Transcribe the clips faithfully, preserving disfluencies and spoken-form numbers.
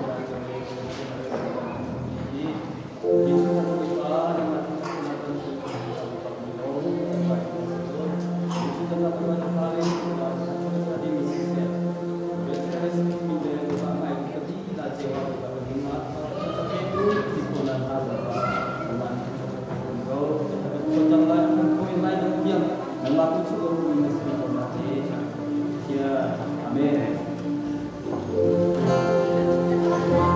Amen.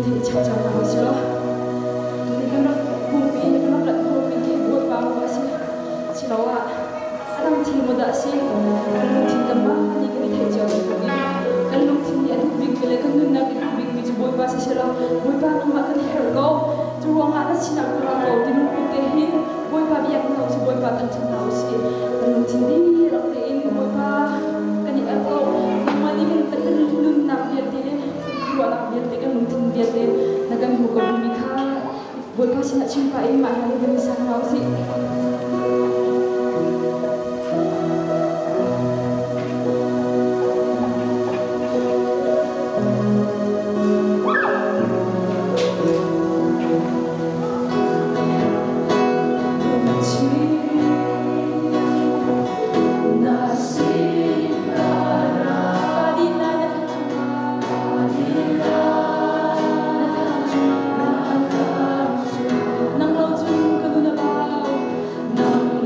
Nang lo jun kaduna bao, nang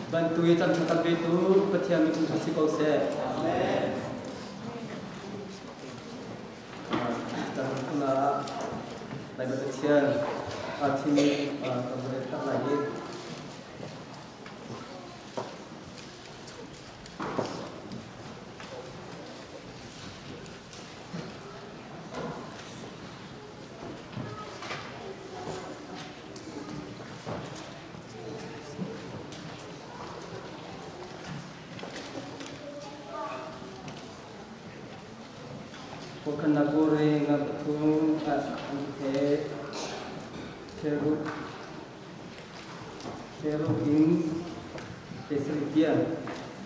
bantu ya tan tan betu petian itu kasih kau se amen dan pula lagi petian arti kemudian tak lagi bukan aku ringan betul ante keruk keruk ini keselitian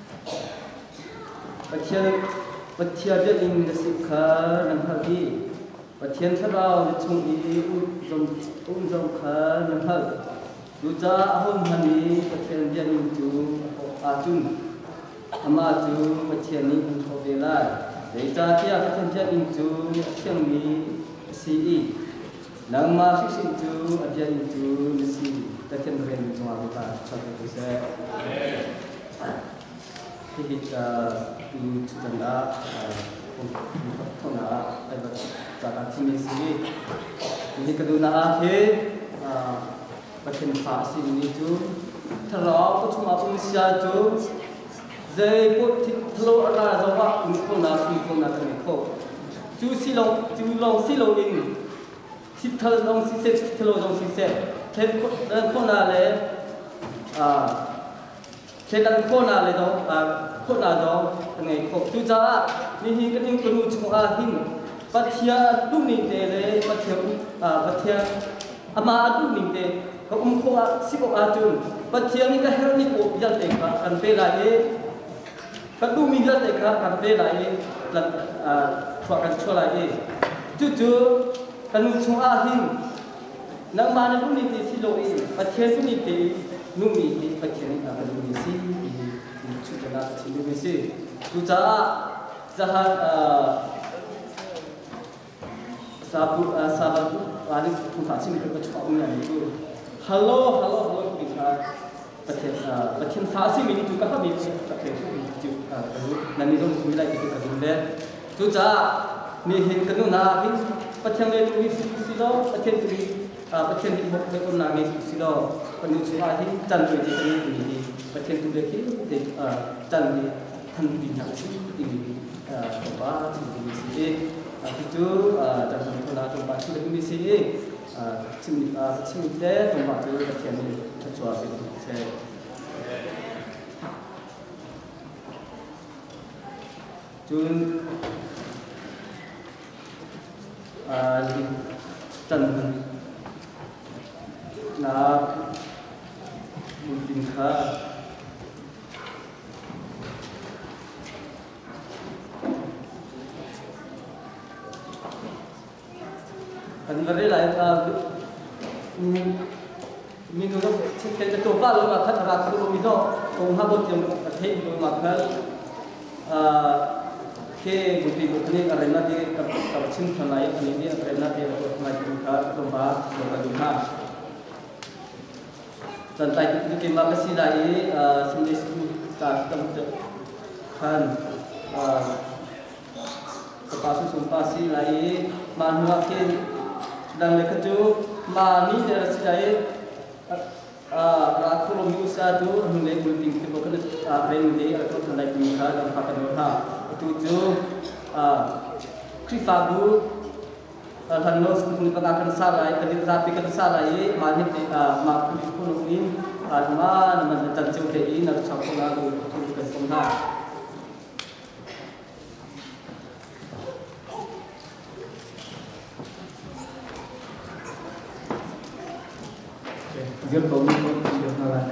Batian batian dia ini nasibkan dan hati batian serau cung ini unjom unjomkan dan hal luja ahum hani batian dia ini cung ajun ama ajun batian ini untuk belai Deja dia akan jadi itu yang ni si nang masih si itu ada itu si takkan beren itu apa contoh saya kita itu tanda untuk tanda ada cara sini si ini kedua akhir bagian fasi ini tu terlalu cuma usia tu Zai put telo ala zawa info na info na info. Ju silong ju long silong in. Si thal long si set telo long si set. Ken ko na le ah ken dan ko na le do ah ko na do ngai ko ju ja ni hi kan ing kunu chu a hin. Pathia du ni te le pathia ah pathia ama du ni te ko um ko a si ko a tu. Pathia ni ka her ni ko ya te ka kan pe la e Kadu minggat eka kante lai lan chuakan chua lai tuju kanu chua hin nang mana pun ni silo e pathian pun ni numi ni pathian ka kanu ni si chu kana chi ni si tu ja jahan sabu sabu ani tu ta chi ni ka chua um ni tu hello hello hello bisa pathian pathian fasi mi tu ka ha mi pathian nanti tu mesti lagi kita kerja. Tu jah ni hin kenu na hin pathian le tu isi isi lo pathian tu pathian di bawah tu na ni isi lo penuh cuma hin can tu je kenu ni pathian tu le hin de can ni han di nak si ini apa cuma isi itu dan tu na tu pasti le isi cuma cuma le tempat tu pathian ni terjual saya Jun Ali Tan Na Mungkin Kha Kan beri lain ini minu tu kita tu baru makan rakyat tu minu kau habis yang terhenti tu makan ke bukti bukti arena di kapcin tanai ini dia arena di rumah juga rumah rumah rumah dan tadi itu terima kasih dari sendiri kita kan kepasu sumpasi lagi manuakin dan lekeju mani dari sedai rakyat rumah usaha tu hendak bukti kita bukan arena di atau tanai juga dan pakai rumah tujuh krifabu hanos kumpul pengakan sarai kedir rapi kedir sarai manit makul kuno ini alma nama terjauh dari nak campur lagu tujuh kesempatan dia bawa dia malah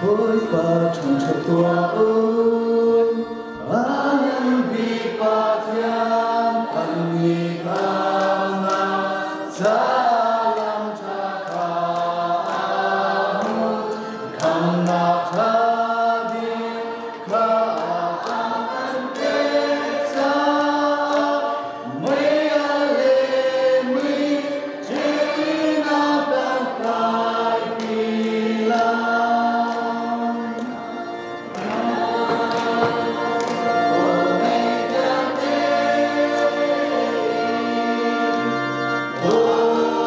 hối ba trong trái tua ơi anh bị ba thiam anh nghĩ khang na za lam cha khang khang na cha đi khang anh kê cha mấy ale mấy chỉ na đang cài kỳ la Oh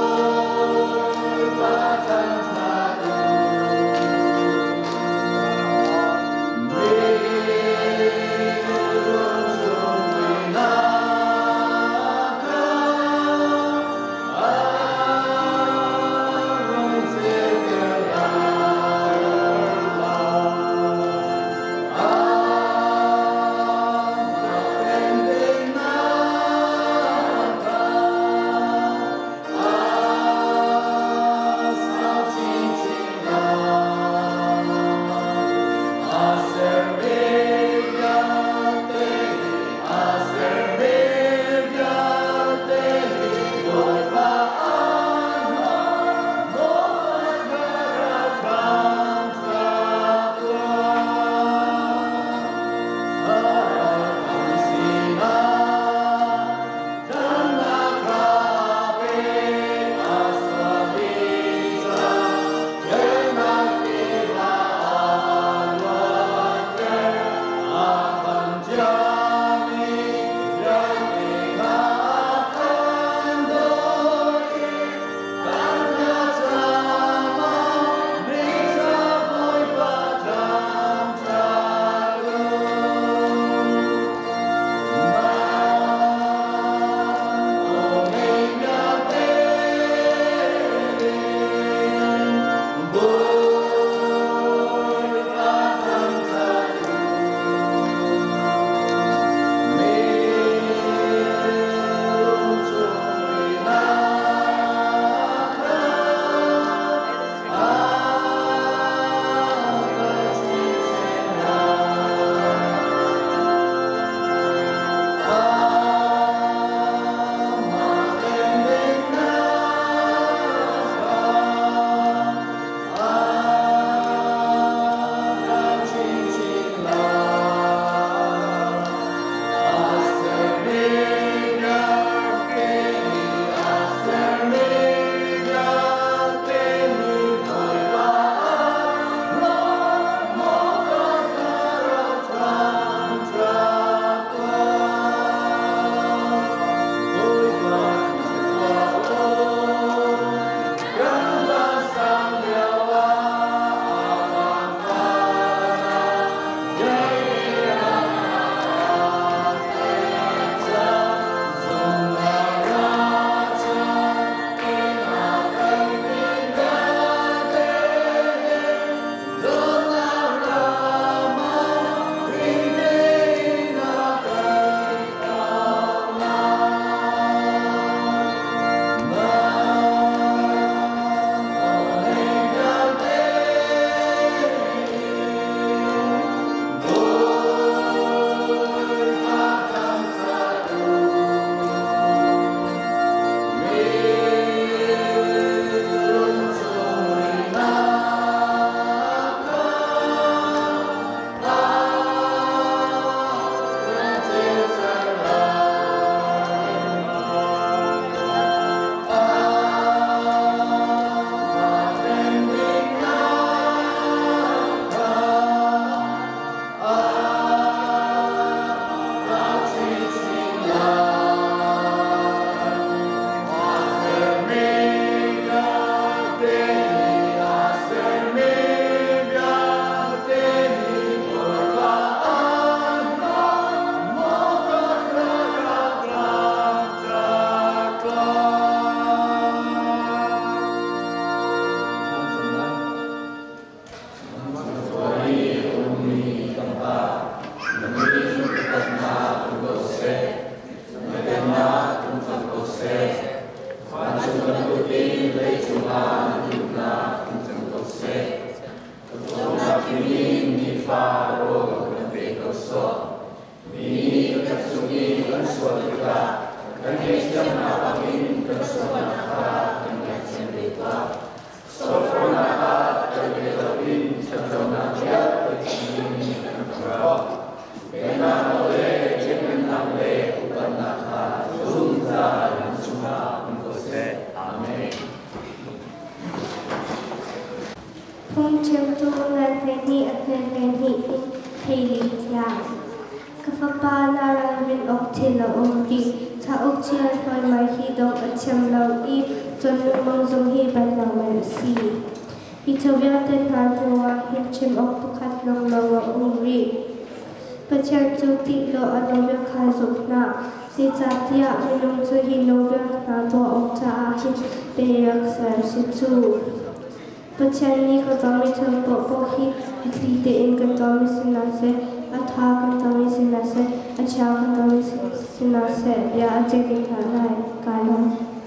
Phong chim tu ngan thay ni at ngan ngan hi in thay li tia. Kafapa na ra rin ok tila ori. Cha ok chia hoi mai hi dong at chim lau i chon lumang zong hi ban lang man si. Hi tawya ten ha nuwa hi chim ok pukat long long ori. Pachar chu ti lo anovya khai zok na. Si cha tia minung chu hi novya na to ok cha a hi perak sar si chu. Pachar ni ka tami chal po po hi itli te in ka tami sinase atha ka tami sinase acha ka tami sinase ya achekin ha lai kalam.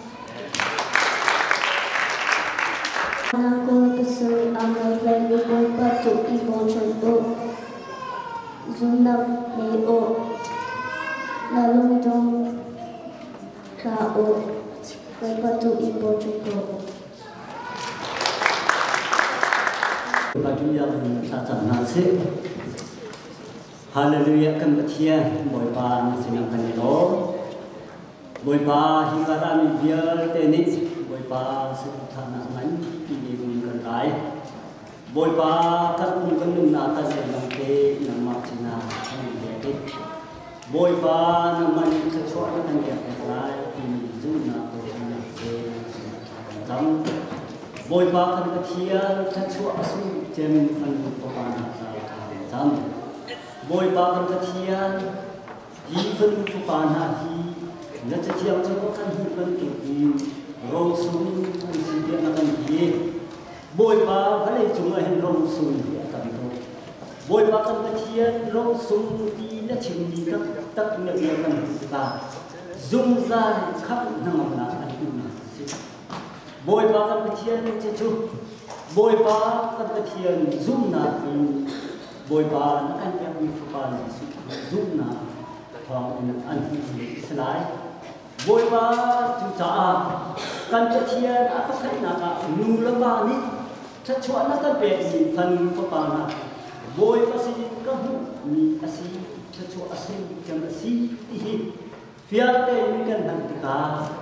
Ana ko kasal amal lai ko pa tu emotion ko. Zunap le o lalong dong ka o kay patu ipo chuko. Hallelujah sa sana se Hallelujah kan batia boy pa sinang kanilo boy pa hingarami biar tenis boy pa sethana man piliun kan lai boy pa kan kan nung na ta lang te nang mak sina kan ye boy pa naman sa chwa kan ye lai pin zuna ko sina se jam boy pa kan batia sa chwa asu jem fan ko pa na sa jam boy pa kan batia hi fan ko pa na hi na cha chiam cha ko kan hi kan ki hi ro sum an si dia na kan hi boy pa vale chung a hin ro sum hi kan to boy pa kan batia ro sum ti na chim ni ka tak na ya kan ta zum za khap na ma na kan na si boy pa kan batia ni cha chu boy pa kan batia zum na boy pa na kan ya mi fu pa ni zum na thong an hi slai boy pa chu cha kan batia a pa khai na ka nu la ba ni cha chwa na kan pe ni fan fu pa na boy pa si ka hu ni asi cha chwa asi jam si hi fia te ni kan han ka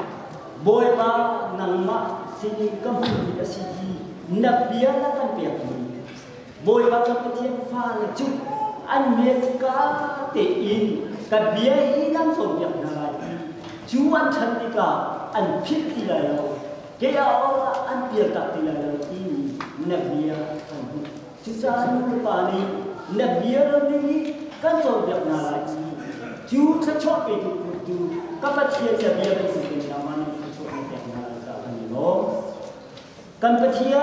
boy pa nang ma si ka hu ni asi na bia na kan pe ni boy ba kan batia fa la chu an me ka te in ka bia hi nam so ya na la chu an chan ni ka an phit ti la lo ke ya o an pia ta ti la lo ti na bia kan chu cha ni pa ni na bia lo ni kan so ya na la chu cha chwa pe tu tu ka pa chia cha bia ba si na ma ni chu ni ya na la ka ni lo kan batia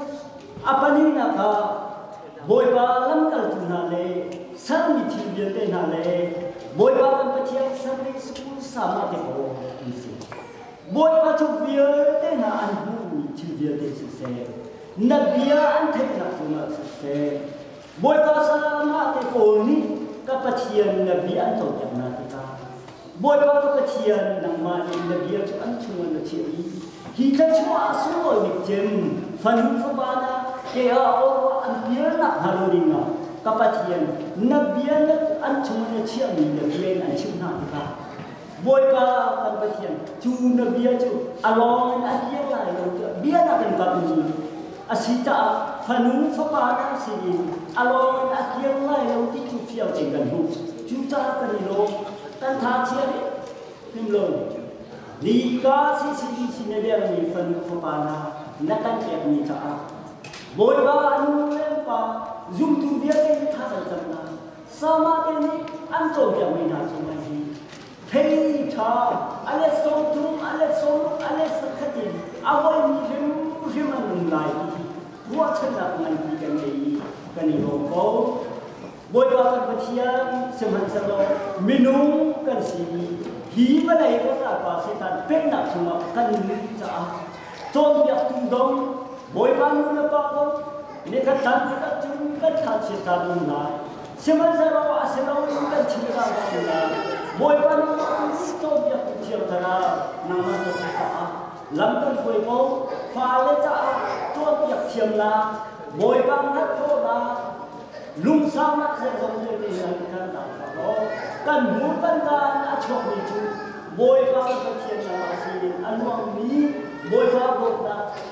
apa ni na ka boy pa lam kal tu na le san mi thi bia te na le boy pa kan batia san ni school sa ma te ko ni si boy pa chu bia te na an hu chi bia te si se na bia an the na tu na si se boy pa sa ma te ko ni ka batia na bia an to ya na te ka boy pa ka batia na ma ni na bia chu an chu na chi hi cha chua su ni jem fan fu ba na ke a o an bia na halodinga kapatian na bia na an chu na chi ni na bia na chu na ka boy pa kapatian chu na bia chu along na bia la yo bia na kan ka ni asita fan fu ba na si along na bia la yo ti chu fiao chen kan hu chu cha ka ni lo kan tha chi ni nim lo ni ka si si si ne dia ni fan fu ba na na kan ke ni cha boy ba anu lem pa zum tu dia ke tha sa sa na sama ke ni an to ya mi na so ma ji thei cha ale so tu ale so ale sa khati awai ni rim rim an lai bua chen na man ki kan ni kan ni ro ko boy ba kan patia seman sa lo minung kan si hi ba lai ko sa pa se tan pen na chuma kan ni cha ton ya tu dong boy pa nu na pa ko ni ka tan ka chung ka tha chi ta nu na seman sa lo a se lo ka chi ta nu na boy pa nu to ya tu chi ta na na ma ta chi ta lam kan boy ko fa le cha to ya chiam na boy pa na ko na lung sa na se zo ni ni na ka ta lo kan mu kan ta a chok ni chu boy pa ka chiam na ma si an wang ni boy pa bo na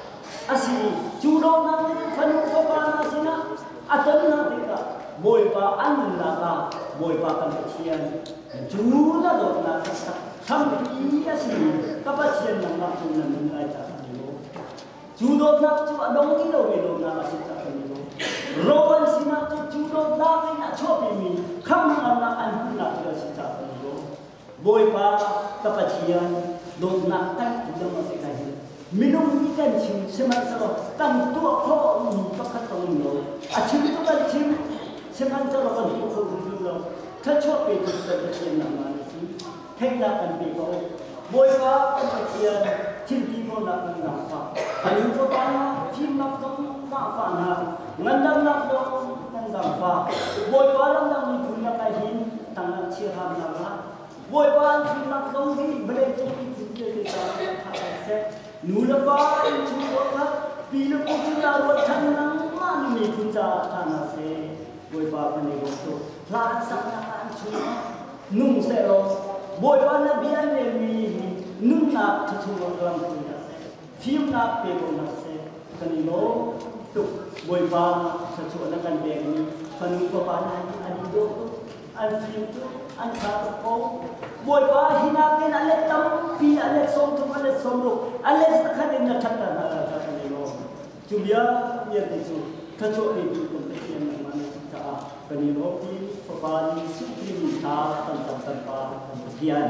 asi judo na fanu ko pa na sina atan na tika boy pa an na ka boy pa kan chian judo do na ka sam pi asi kapasian na na na na ai ta judo na chu adong ki lo me lo na asi ta ni lo rowan sina chu judo na na chopi mi kham na na an na ka asi ta ni lo boy pa kapasian do na ta do ma se kai minum ikan cim semasa tam tua ko pakat tong lo acim tu kan cim semasa lo kan ko ko lo thachok pe tu ta cim na ma si thekla kan pe ko boy ka kan chia cim pi ko na kan na fa ayu ko pa na cim na tong na fa na ngandam na do kan na fa boy pa lam na ni punya ka hin tang na chia ha na la boy pa cim na tong ni bele tu ki tu ke ta ta se nulapa chuwa pila ko tula ro thanang man mi kunja thana se boy pa pani go to la sang na kan chuwa nung se ro boy pa na bian le mi nung na chuwa ram kunja se phim na pe go na se kani lo tu boy pa chuwa na kan be ni panu ko pa na ani do an phim tu an kha ko boy pa hina ke na le tam pi ale som tu ale som lo ale sakha de na thata na ta ni lo julia ye ti chu thacho ni tu ko te yen na ma ta ka ni lo pi pa pa ni su pi ni ta tan tan tan pa kian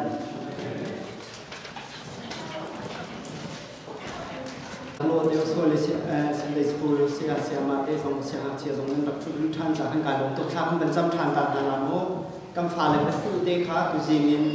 Hello, dear school, Sunday school, sia sia ma te song sia ha chia song nak thu than cha han ka lo to kha kan cham than ta na la mo kam fa le tu te kha tu jingin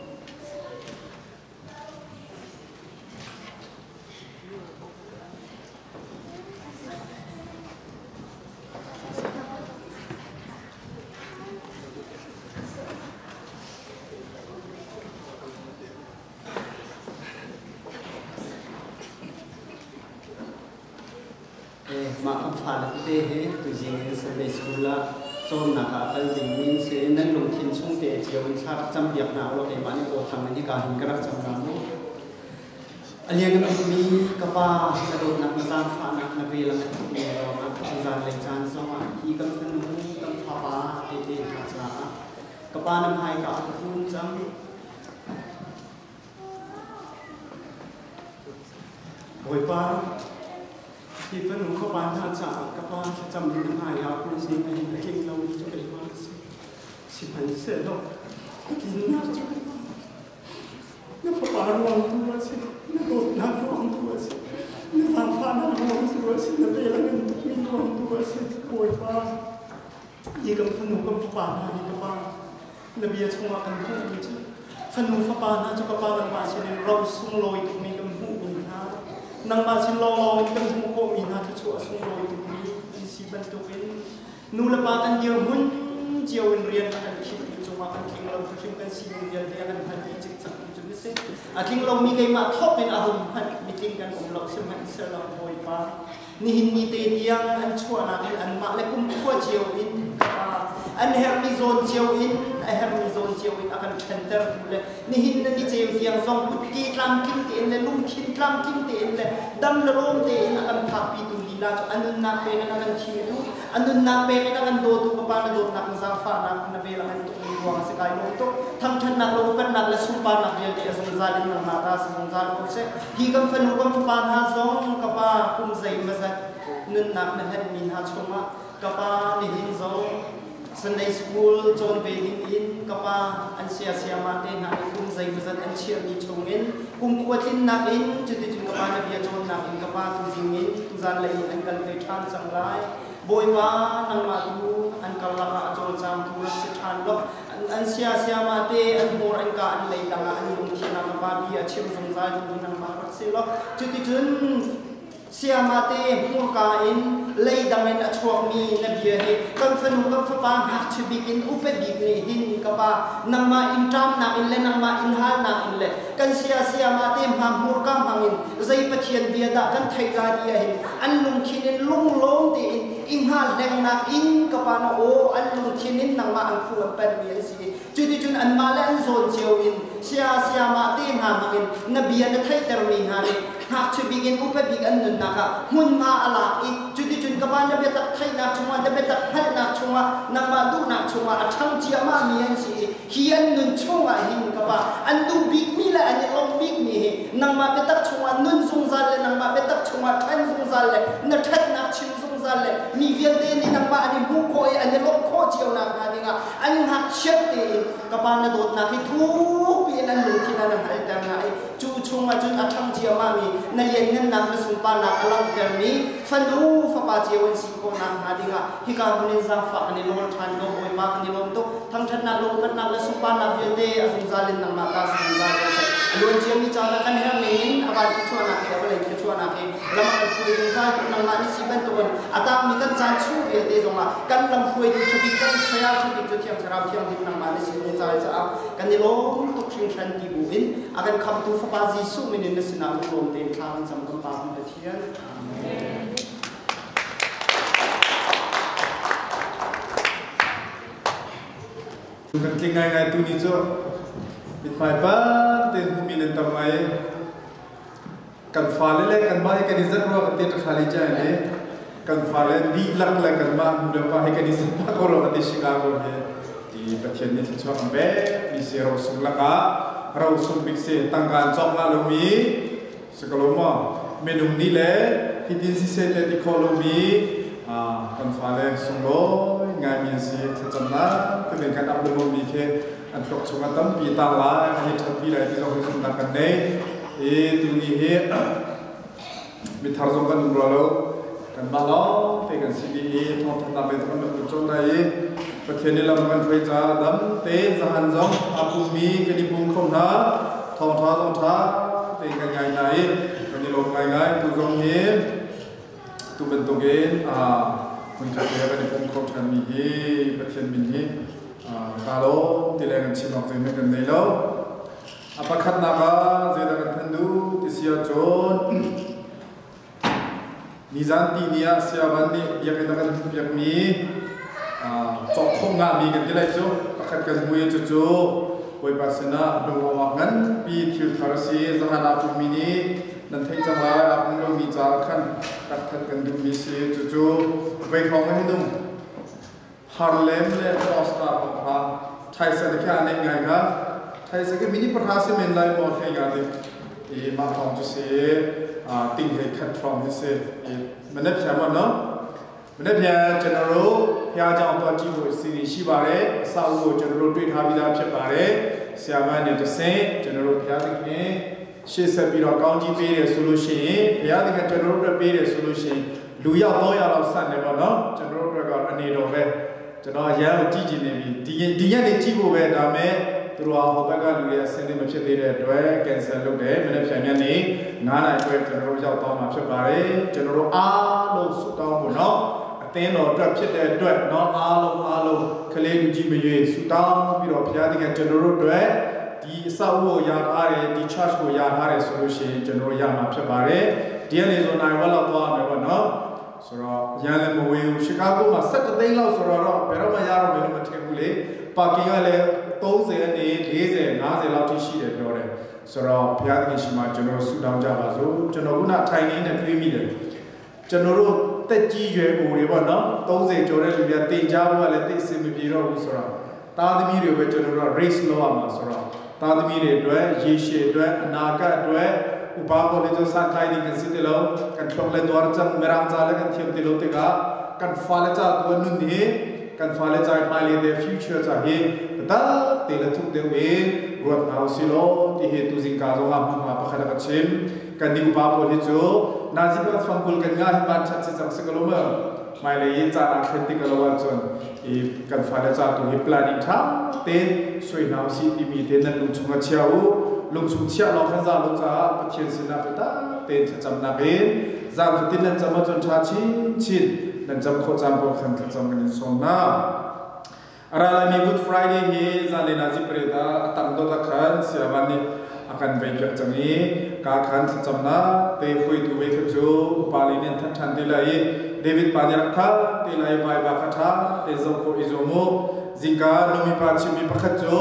ma kam fa le te he tu jingin Sunday school la chom na ka kal ding min se nan lung thin chung te chiaw in thak cham biak na lo te ma ni ko thang ni ka hin karak cham na mo alian mi mi ka pa na do na ma zan fa na na ve la ni ro ma zan le chan so ma hi kam san mu kam fa pa te te ha cha ka pa nam hai ka kun cham boy paที่เพื่อนหนูเข้าบ้านท่าจ่ากับบ้านจำเป็นหายาคุณสิไอ้ไอ้กินเราจะเป็นว่าสิพันเสียดอกกินน้ำจะเป็นว่าน้ำฟ้ารวมตัวสิน้ำโดดน้ำรวมตัวสิน้ำฟ้าฟ้าน้ำรวมตัวสิน้ำเบลเงินมีรวมตัวสิป่วยบ้ายี่กับเพื่อนหนูกับฟ้าบ้านยี่กับบ้านน้ำเบียร์ชงมากันพูดจริงเพื่อนหนูฟ้าบ้านนะจะกับบ้านกันมาเช่นเราสุ่งลอยตรงนี้กับพูดกันนะนางมาชิลองกันทุกคนมีหน้าที่ช่วยส่งลอยตรงนี้มีสิบันตุวินนูละปากันเดียวหุ่นเจียวเรียนกันคิดจังหวะกันคิงเราคิดกันสิเรียนเรียนกันพันธุ์จิตสักจุดนี้สิอาคิงเรามีใครมาทบเป็นอารมณ์พันมีกินกันของเราเสมือนเสลองบอยปานี่หินมีเตียงอันชั่วนักอันมาและกุมขั้วเจียวอินอันเฮร์มีโซนเจียวอินอันเฮร์มีโซนเจียวอินอาการเชนเตอร์เลยนี่หินนั่นที่เจียวเตียงซองพุทธีกลางกินเตียนเลยลุ่มคินกลางกินเตียนเลยดำละโรมเตียนอาการทับปีตุลีลาจอันนั้นนักเป็นอาการชิมดูอันนั้นนักเป็นอาการโดดตัวปานโดดนักซาฟานักนับเวลาอันตุลีวังสกายโลตุทั้งท่านนักโลกันนักและสุปานักเรียนเดียสงสารนักนาตาสงสารคนเสฮีกัมฟันหุกัมปานฮาซองกับปาคุมใจมาสักนึกนักนั่นเห็นมินฮาชมากับปานี่หินซองSunday school John Being in kapa an sia sia mate na kum zai bazat an chia ni chungin kum kwatin na in chuti chung kapa na bia John na in kapa tu zingin tu zan lai an kal ve than sang lai boy wa nang ma tu an kal la ka John jam tu se than lo an sia sia mate an mor an ka an lai danga an lung thina kapa bia chim song zai tu nang ma rak se lo chuti chun sia mate mu ka in lei dangen a chuak mi na bia he kan fanu kan fa pa ha chu bikin upe bik ni hin ka pa nang ma in tram na in le nang ma in hal na in le kan sia sia ma te ma mur ka hangin zai pathian bia da kan thai ga dia hin an lung khin in lung long te in in hal leng na in ka pa na o an lung khin in nang ma ang fu an pan bia si chu ti chun an ma le an zon cheu in เสียเสียมาเต้นหามาเงินนบีอันไทยแต่เรามีหาเลยหากช่วยบิกินอุปบิกอันนึงนะคะหุ่นมาอะไรอีจุดจุดกับบ้านจะเป็นตักไทยนักชงว่าจะเป็นตักไทยนักชงว่านักมาดูนักชงว่าช่างเจียมามีอันสิเฮียนนึงชงว่าหินกับบ้าอันดูบิกมีแหละอันนี้ลองบิกมีนักมาเป็นตักชงว่านุ่นสงสารเลยนักมาเป็นตักชงว่าท่านสงสารเลยนักทัดนักชิมสงสารเลยมีเวียนเดนี่นักมาอันนี้บุกโอยอันนี้ลองโคเจียวนักมาดีง่ะอันนี้หักเช็ดตีกับบ้านนักโดดนักที่ทุกปีนั้นหนึ่งที่นั่นหายแต่ไงจูชงว่าจุดอัช่างเจียมามีในเย็นนั้นนักมาสุปานักอลังเดมีฟันดูฟ้าป่าเจียวันสิโกนักมาดีง่ะที่การคนนี้จะฝากอันนี้ลงทันลงโอยมาอันนี้ลงตุทั้งทันนักลงกันนักมาสุปานักเวียนเดอสุนซาลินนักมาตาสุนซาลินล้วนเจียมีจานักกันเฮมินอาการที่ชั่วนักเกี่ยวกับอะไรที่ชั่วนักเองแล้วมันคุยสุนซาลินนักมาที่สิบันตัวอาตามีกันจานชูเวียนเดจงมากันลำคุยที่ชุบิกันเสียชุบิจุดเทียมสารเทียมที่นักมาที่สิสุนซาลินจะเอากันนี่ลงตุกชิงชันที่บุอินอาการคำตูฟ้าป่าจีสุมินินสนามลมเต็มทางจำกันปามันเทียนกันจริงไงไงตัวนี้จ้ะบิดไฟบ้านเต็มภูมิเลนทำไมกันฟ้าเล่ๆกันมาให้กันดิสันว่ากันเตี้ยขาลิจ่ายเลยกันฟ้าเล่ดีลักเลยกันมาหุ่นเดียวไปให้กันดิสันมาก็รอกันที่ชิคาโกเนี่ยที่ประเทศนี้ที่ชอบกันแบบมีเสียเราสุลักะเราสุบิกเสตั้งการจอมลาลมีสกลมาเมนูนี้แหละที่ดินสิเสตที่โคลมีอ่ากันฟ้าเล่ส่งโลงานมีเสียที่จำนะที่เป็นการอัพโหลดมีแค่อันตรกชงตั้มปีตาลาอันนี้ทับปีไรที่เราคุยกันกันเนี่ยเอตัวนี้เฮมีทาร์ซงกันดูเรากันมาแล้วแต่กันสิ่งนี้ทองทันตาเป็นคนเป็นจนได้ประเทศนี้เราเป็นไฟจ้าดำเตะจหันจงอาภูมิกันที่ปุ่มคมท้าทองท้าทองท้าเตะกันง่ายไหนกันที่ลงง่ายง่ายตัวตรงนี้ตัวเป็นตัวเกณฑ์อ่าคนขัดเรือกันที่ปุ่มคมกันมีเฮประเทศมินเฮคาโลที่แรงกันชิมออกจากเมื่อกันในแล้วอาปคัดนาบาเจตกันทันดูที่เสียจนนิจันตีเนียเสียวันนี้อยากกันกันอยากมีจบห้องงานมีกันที่ไรจูอาคัดกันมวยจูจูไว้ภาษณาดูว่างั้นปีทิวทาร์ซีจะหานาภูมินี้นั่นที่จังหวะอาบุญเรามีจากขันตัดขัดกันดูมีเสียจูจูไว้ของให้ดูฮาร์เลมและออสตาของพาไทยสันนิษฐานในไงครับไทยสักมินิประธานสิเมนไลมอร์ให้กันดิอีมาทองจุเสียติ่งให้ขัดทองให้เสียมันได้เพียงวันเนาะมันได้เพียงจันทรุเพียงจังตัวจีบุสิริชิบาร์เร่สาวจันทรุด้วยทาบิดาเพียบาร์เร่เสียมันเนี่ยจะเสียจันทรุเพียงที่นี่เชื่อสับปีเรากางจีเปย์โซลูชันเพียงที่จันทรุด้วยเปย์โซลูชันดูยาวโตยาวเราสั่นเลยบ้างเนาะจันทรุด้วยก็อันนี้เราเว้จะน้อยยาวจีจีเนี่ยมีดีดีอย่างนี้จีบุเว้ดามะตัวเราหัวกันดูเลยเส้นที่มันเชื่อได้ด้วยแคนเซิลลูกเด้มันเพียงอย่างนี้งานอะไรก็จันทรุยาวโตมาเพียบาร์เร่จันทรุอาลูสุดท้องหมดเนาะเต้นเราดับเช็ดได้ด้วยน้องอาลูอาลูเคลียร์จีไม่ยืดสุดท้องพี่เราพิจารณาจันทรุด้วยที่สาวอยากอะไรที่ชาร์จอยากอะไรโซลูชันจันทรุยามาเพียบาร์เร่เดี๋ยวนี้ส่วนไหนว่าเราตัวไม่ว่าเนาะสระยังเล่นมวยชิคาโกมาสักเดือนแล้วสระเราเป็นเราไม่ยากเราไม่รู้มันเท่าไหร่ปากีอะไรตัวเสียนี่เลี้ยเสียน้าเสียเราที่ชีเด็ดเลยสระพิจารณาชิมาจันทรุสุดท้องจ้าบ้าซูจันทรุน่าไทยนี่เนี่ยคุยมีเลยจันทรุแต่จีเจโอเรียบนะตัวเสียโจรเลยเบียตีจ้าว่าเลยตีสิบปีเราสระตาดมีเรื่องจันทรุเรสโลอามาสระตาดมีเรื่องด้วยยีเชด้วยนาคด้วยอุปาโภคที่จะสร้างใครดีกันสิเดียวกันชมเลยตัวจันเมรังจ้าเลยกันเทียมติโลติกากันฟ้าเลยจ้าตัวนุ่นนี้กันฟ้าเลยจ้าไปเลยเดฟิวเจอร์จ้าเฮแต่เตลทุกเดือนเองรวดเอาสิโลที่เหตุสิ่งการงานมุ่งมาประคับประชิมกันดีอุปาโภคที่จูนาจิบัตฟังคุลกันง่ายบ้านชัดสิจังสกลเมื่อไม่เลยจ้านักเขียนติกลวันจนอีกันฟ้าเลยจ้าตัวฮิปลานิท่าเต้นสวยน้ำสีที่มีเต้นนั้นลุงชุงเชียวลุงชุงเชียวเราขันจ้าลุงจ้าประเทศสินาเปต้าเต้นจำนาเป็นจำสุดที่นั้นจำมาจนชาชินชินนั้นจำโคจำโบขันจำกันส่งน้าอะไรมี Good Friday เฮจานเลนาจิเปรดาตั้งโดตะขันเสียวันนี้อาการไปเยอะจังนี้การขันจำนาเตะคุยดูเวกจูปาลินินทันทันดีเลยเดวิดปานิรักท่าเตลัยไวบาคัท่าเตจงโคอิโจโมจิงกาโนมิปาชิมิปะขัดจู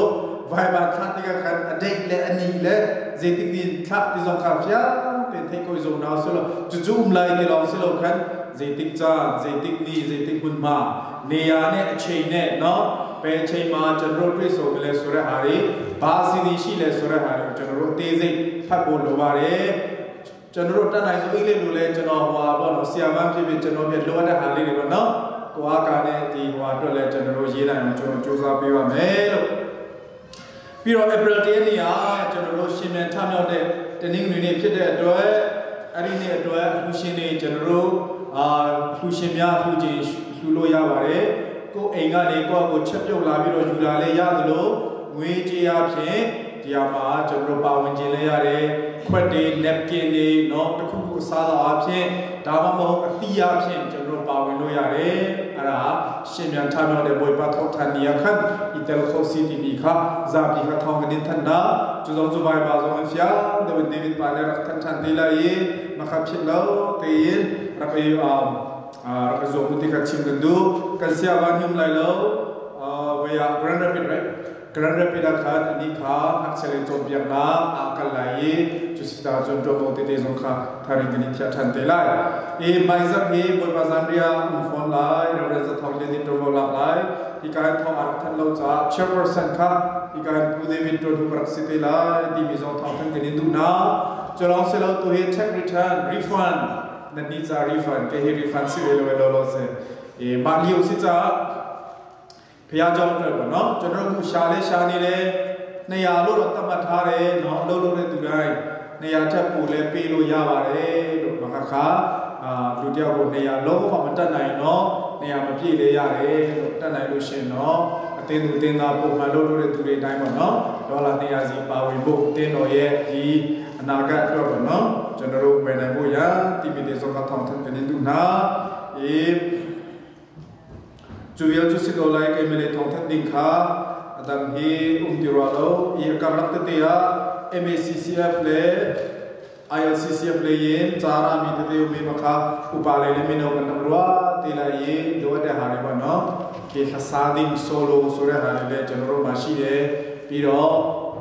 ไว้บางครั้งที่กันเด็กและอันนี้และเจติกนี่ทักที่สองข้าวเฟียเป็นเทคโนโลยีเราสิโลจู่ๆเลยที่เราสิโลกันเจติกจ้าเจติกนี่เจติกหุ่นมาเนียเนี่ยเชยเนี่ยเนาะเป็นเชยมาจนรู้ด้วยส่งเลยสุรหารีบาสิดิชิเลยสุรหารีจนรู้เตจิทักบุลวารีจนรู้ตั้งไหนตัวอีเล่ดูเลยจนเอาว่าบ่เนาะเสียมันที่เป็นจนเอาเป็นรู้ว่าได้หาลีเลยเนาะก็อาการเนี่ยที่ว่าด้วยเลยจนรู้ยีได้จนจูซาปีว่าเมลพี่เราเอเปรตเนี่ยนี่อ่ะจนรู้ชิมเนี่ยทำเอาเด็ดแต่นิ่งนี่เนี่ยဖြစ်တဲ့အတွက်အဲ့ဒီเนี่ยအတွက်လူရှင်တွေကျွန်တော်တို့အာလူရှင်များလူချင်းလူလို့ရပါတယ်ကိုအိမ်ကနေကိုယ့်ကိုချက်ပြုတ်လာပြီးတော့ယူလာလဲရသလိုငွေကြေးအဖြစ်တရားမှာကျွန်တော်ပါဝင်ခြင်းလဲရတယ်ခွက်တွေ napkin တွေเนาะတခုခုအစားအသောက်အဖြစ်ဒါမှမဟုတ်အသီးအဖြစ်ကျွန်တော်ပါဝင်လို့ရတယ်အဲ့ဒါရှင်မြန်ထားမြောက်တဲ့ဘွေပတ်ထောက်ထန်နီယခန်အီတယ်ခိုစီတီနီခါဇာဘီခထောင်းကဒင်ထန်နာကျူဇောဇူဘိုင်ဘာဇောအဖျာဒေဝဒေးဗစ်ပါလေရခန်ထန်ဒီလာယေမခဖြစ်လို့တေးရပေအာအာရဇောမူတီကချင်းကဒူကန်စီယာဝန်ညုံလိုက်လို့အာဝေယာ Grand Rapid right Grand Rapid အခါဒီခါအချက်လေးကြုံပြနာအကလိုက်ကျူစတာဂျွန်တိုမိုတီတေဇုံခါထာရင်ကနိထထန်တေလိုက်အေမိုင်ဇပ်ဟေဘွေပါဇန်ရီယာအွန်ဖွန်လိုက်ရရဇထောင်းလေးတိုမိုလာလိုက်ဒီကဲထောင်းအခါလောက်ချာ chairperson ခါဒီကဲပူဒေဗစ်တိုဒူပရက်စီတေလိုက်ဒီမီဇုံထောင်းထန်ကနိဒူနာကျော်လောင်းဆလောတူဟေ check return refund that needs a refund ကေဟေ refund စီလေလောလောဆဲအေမာလီယိုစစ်ချာဖျားကြောင်းအတွက်ပေါ့နော်ကျွန်တော်တို့ရှာလဲရှာနေတယ်နေရာလို့တော့သတ်မှတ်ထားတယ်နော်လှုပ်လို့တဲ့သူတိုင်းနေရာထက်ပိုလဲပေးလို့ရပါတယ်လို့မခါခါအာလူတယောက်ကိုနေရာလုံးဝမတက်နိုင်တော့နေရာမပြည့်လေရတယ်လို့တက်နိုင်လို့ရှင်တော့အတင်းသူတင်းသားပုံမှန်လှုပ်လို့တဲ့သူတွေတိုင်းပေါ့နော်ဒေါ်လာနေရာစီပါဝင်ဖို့တင်းတော်ရဲ့ဒီအနာဂတ်အတွက်ပေါ့နော်ကျွန်တော်တို့ပြန်နိုင်ဖို့ရတီဗီတွေစောကထောင်းထန်ကနေတူနာအေးจูเวลจูสิโกไลก์เอเมเลทองทัดดิงคาอดัมเฮอุมติรอโลอีกำลังตเตีย เอ็ม เอ ซี ซี เอฟ เล ไอ แอล ซี ซี เอฟ เลเยนจารามีตเตียมีมาคาอุปาเลเลมิโนกันตำรวจตีลายเยนดูว่าได้หาริบานเนาะเกี่ยวซาดินโซโลสุเรหาริเลจนโรมาชีเดปีรอ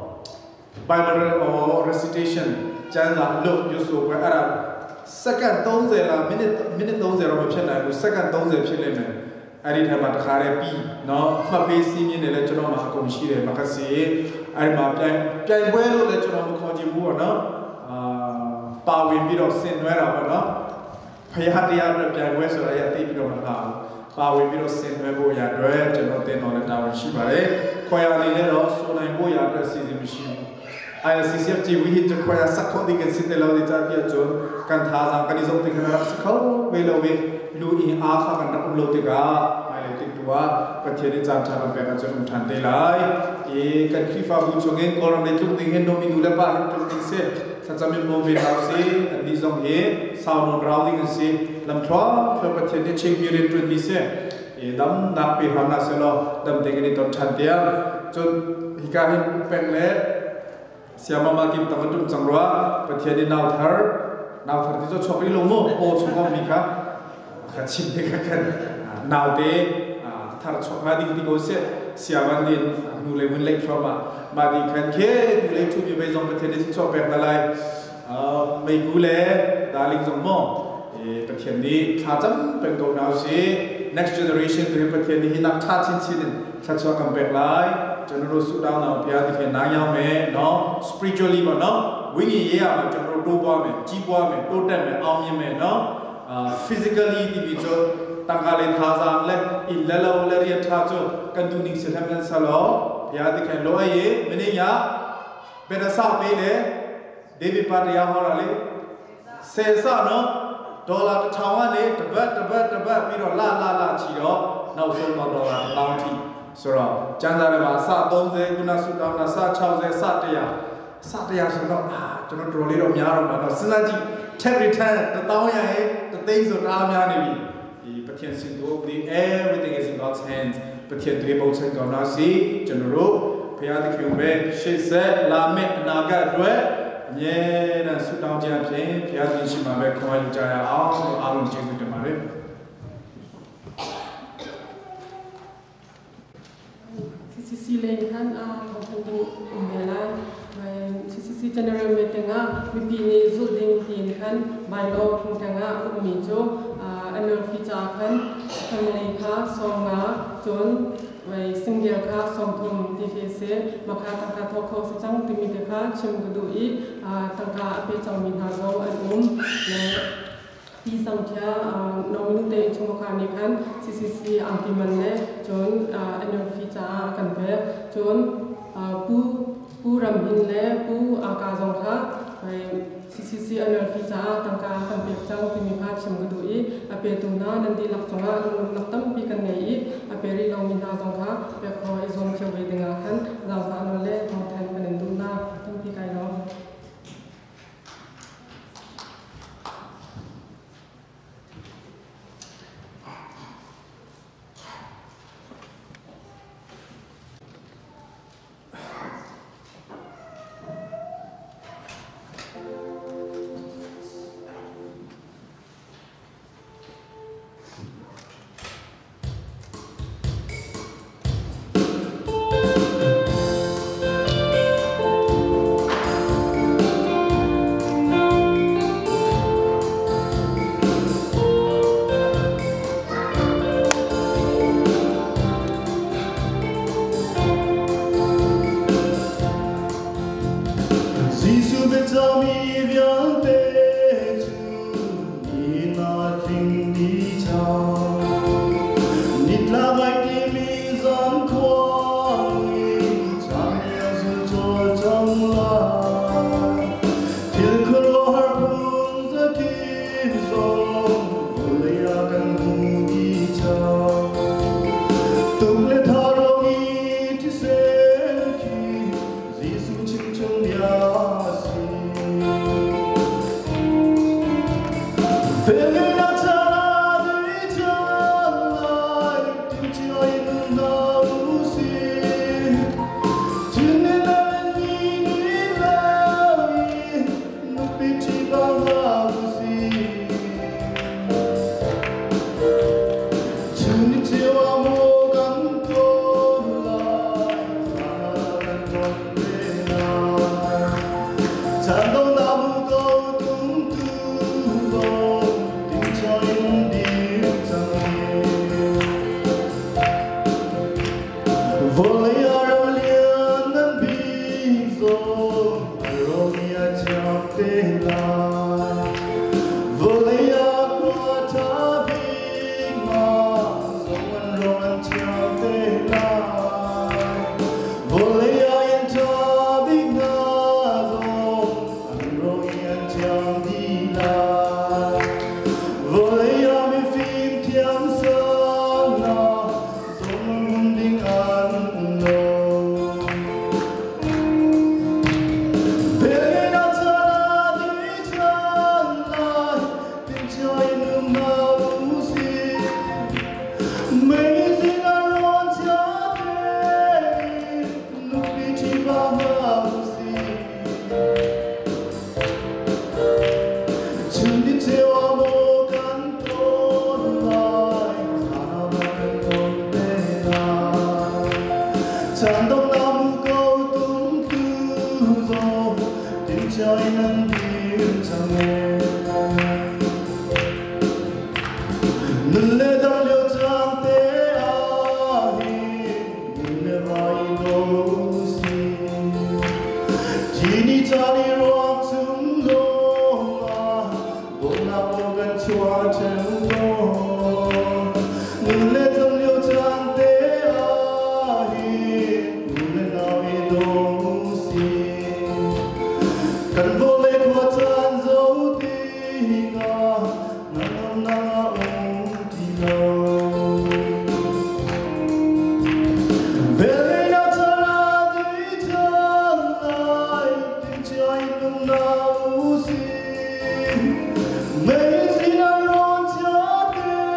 Bible or recitation จันทร์ลุกยูสุไปอะไร second ตรงเซล่ะ minute minute ตรงเซเราไม่ใช่ไหนกู second ตรงเซใช่เลยไหมအဲ့ဒီထက်မှာတခါတည်းပြီးเนาะမှတ်ပေးစီးမြင်တယ်လဲကျွန်တော်မှာအကုန်ရှိတယ်မကစီအဲ့မှာပြန်ပြန်ပွဲလို့လဲကျွန်တော်မခေါ်ချင်ဘူးပေါ့เนาะအာပါဝင်ပြီးတော့ဆင်နွှဲတာပေါ့เนาะဖယားတရားနဲ့ပြန်ပွဲဆိုတာရသိပြီးတော့မလာဘူးပါဝင်ပြီးတော့ဆင်နွှဲဖို့ရအတွက်ကျွန်တော်တင်တော်လဲတာဝန်ရှိပါတယ်ခွဲရလေးနဲ့တော့ဆိုနိုင်ဖို့ရအတွက်စီစဉ်မရှိဘူးI C C F T we hit the choir sakho di kan site lo di cha pia chon kan tha sang kan izok ti kan rak sakho we lo we lu i a kha kan rak lo ti ga mai le ti tuwa pathian ni chan tha kan pe ka chon than te lai e kan khi fa bu chong en kolam le chung ding hen no mi nu le pa hen chung ding se sa cha min mo ve na se an ni zong he sound on routing se lam thwa phla pathian ni ching mi ren tun ni se e dam na pe ham na se lo dam te ni ton than te chon hi ka hen pen le siapa makin tangadum sangrua patiadi nauthar nauthar tijo chokri lomo po chokam mika khachim deka kan naude thar chokma ding tigo se siapa din nule mun lek trauma madi kan ke nule tu bi bezong patiadi chok pek dalai mai gule daling zongmo e patiadi khajam pen do nau se next generation to patiadi hinak tha chin chin tha chokam pek laiကျွန်တော်တို့ဆူတောင်းတော့ဘုရားသခင်နားရောက်မယ်เนาะ spiritually ပေါ့เนาะဝိညာဉ်ရေးရမှာကျွန်တော်တို့တိုးပွားမယ်ကြီးပွားမယ်တိုးတက်မယ်အောင်မြင်မယ်เนาะအာ physically ဒီပြီးတော့တန်ခါလေးထားစားလက်အလလောလရထားချောကန်တူနိစလမ်န်ဆလောဘုရားသခင်လိုအပ်ရေးမင်းညာဘယ်နှစပေးလဲဒေးဗစ်ပါတရားဟောတာလေဆယ်စเนาะဒေါ်လာတစ်ထောင်ကနေတပတ်တပတ်တပတ်ပြီးတော့လာလာလာချီတော့နောက်ဆုံးတော့ဒေါ်လာတစ်ပေါင်းထိဆိုတော့ကျမ်းစာထဲမှာစသုံးဆယ်ခုနဆုတောင်းတာစ၆၀စ၁၀၀စ၁၀၀ဆိုတော့အာကျွန်တော်တော်လေးတော့များတော့မှာတော့စဉ်းစားကြည့် check return တစ်သောင်းရရဲ့တစ်သိန်းဆိုတာများနေပြီဒီပထင်စင်တို့ဒီ everything is in God's hands ပထင်တွေပုံစံကောင်းလာစီကျွန်တော်တို့ဘုရားသခင်ပဲရှေ့ဆက်လာမယ့်အနာဂတ်အတွက်အမြဲတမ်းဆုတောင်းကြဖြင့်ဘုရားသခင်ရှိမှပဲခေါ်ယူကြရအောင်အားလုံးကျေးဇူးတင်ပါတယ်စီစီလေဟန်အာဘုံ general meeting a mi pi ni zu ding tin khan by law thung tanga u mi chu annual fee cha khan family kha songa chun vai single kha somthum ti fe se makha tangka thokho se chang ti mi te kha chim gudu i tangka ape chawmi na zo an um le pi samthya nominu te chungkha ni khan C C C angti man le chun annual fee cha kan be chun pu pu ram bin le pu aka jong kha vai C C C annual fee cha tangka kan pe chang ti mi kha chim gudu i ape tu na nandi lak chonga lak tam pi kan nei i ape ri lo mi na jong kha pe kho izom che we dinga khan jang sa no le thong than kan du na tam pi kai lo Amazing, I want to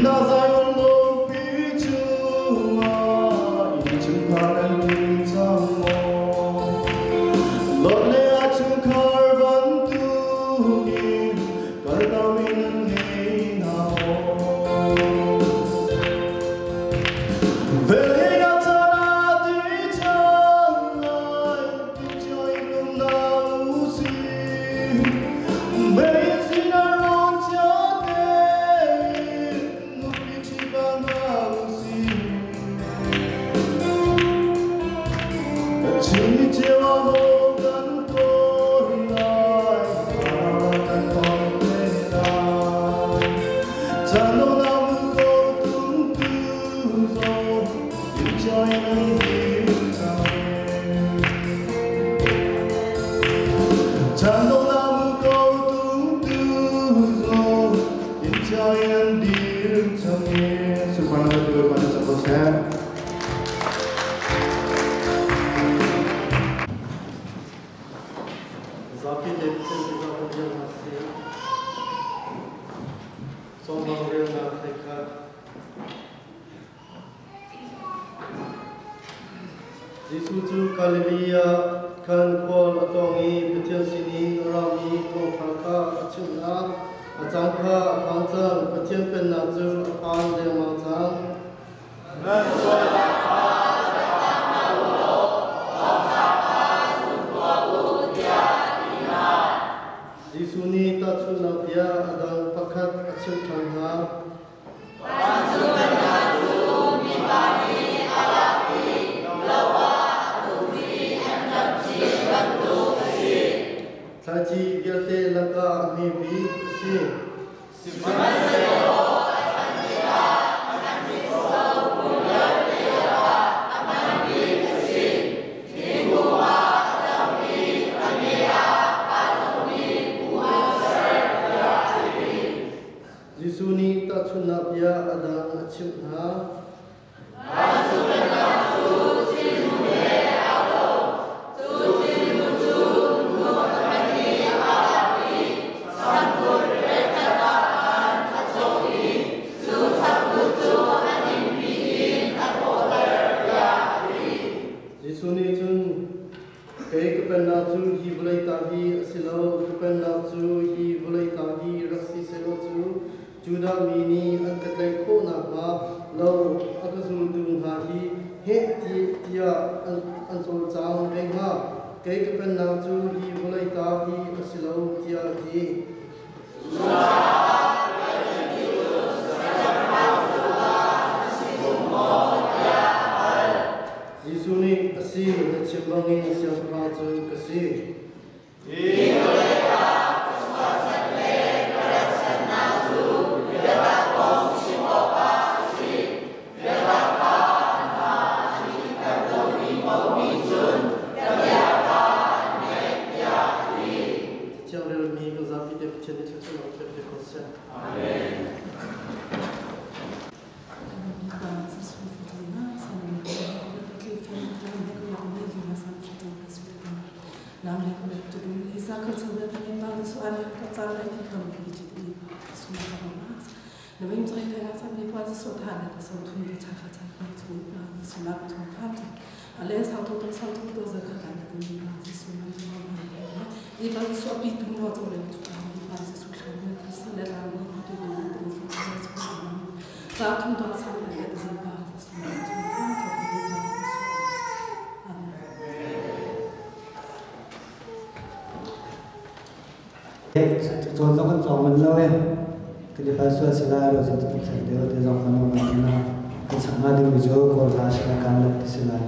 Chúng ta còn chọn mình lâu ấy, cái điều phải sửa lại rồi thì sẽ đều để dòng phản ứng lại là cái sản phẩm đi với chỗ còn là sẽ là càng lập thì lại.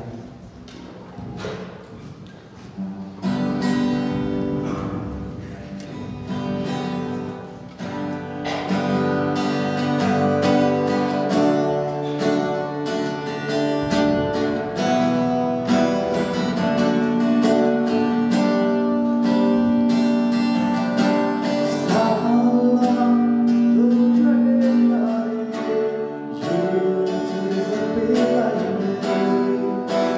You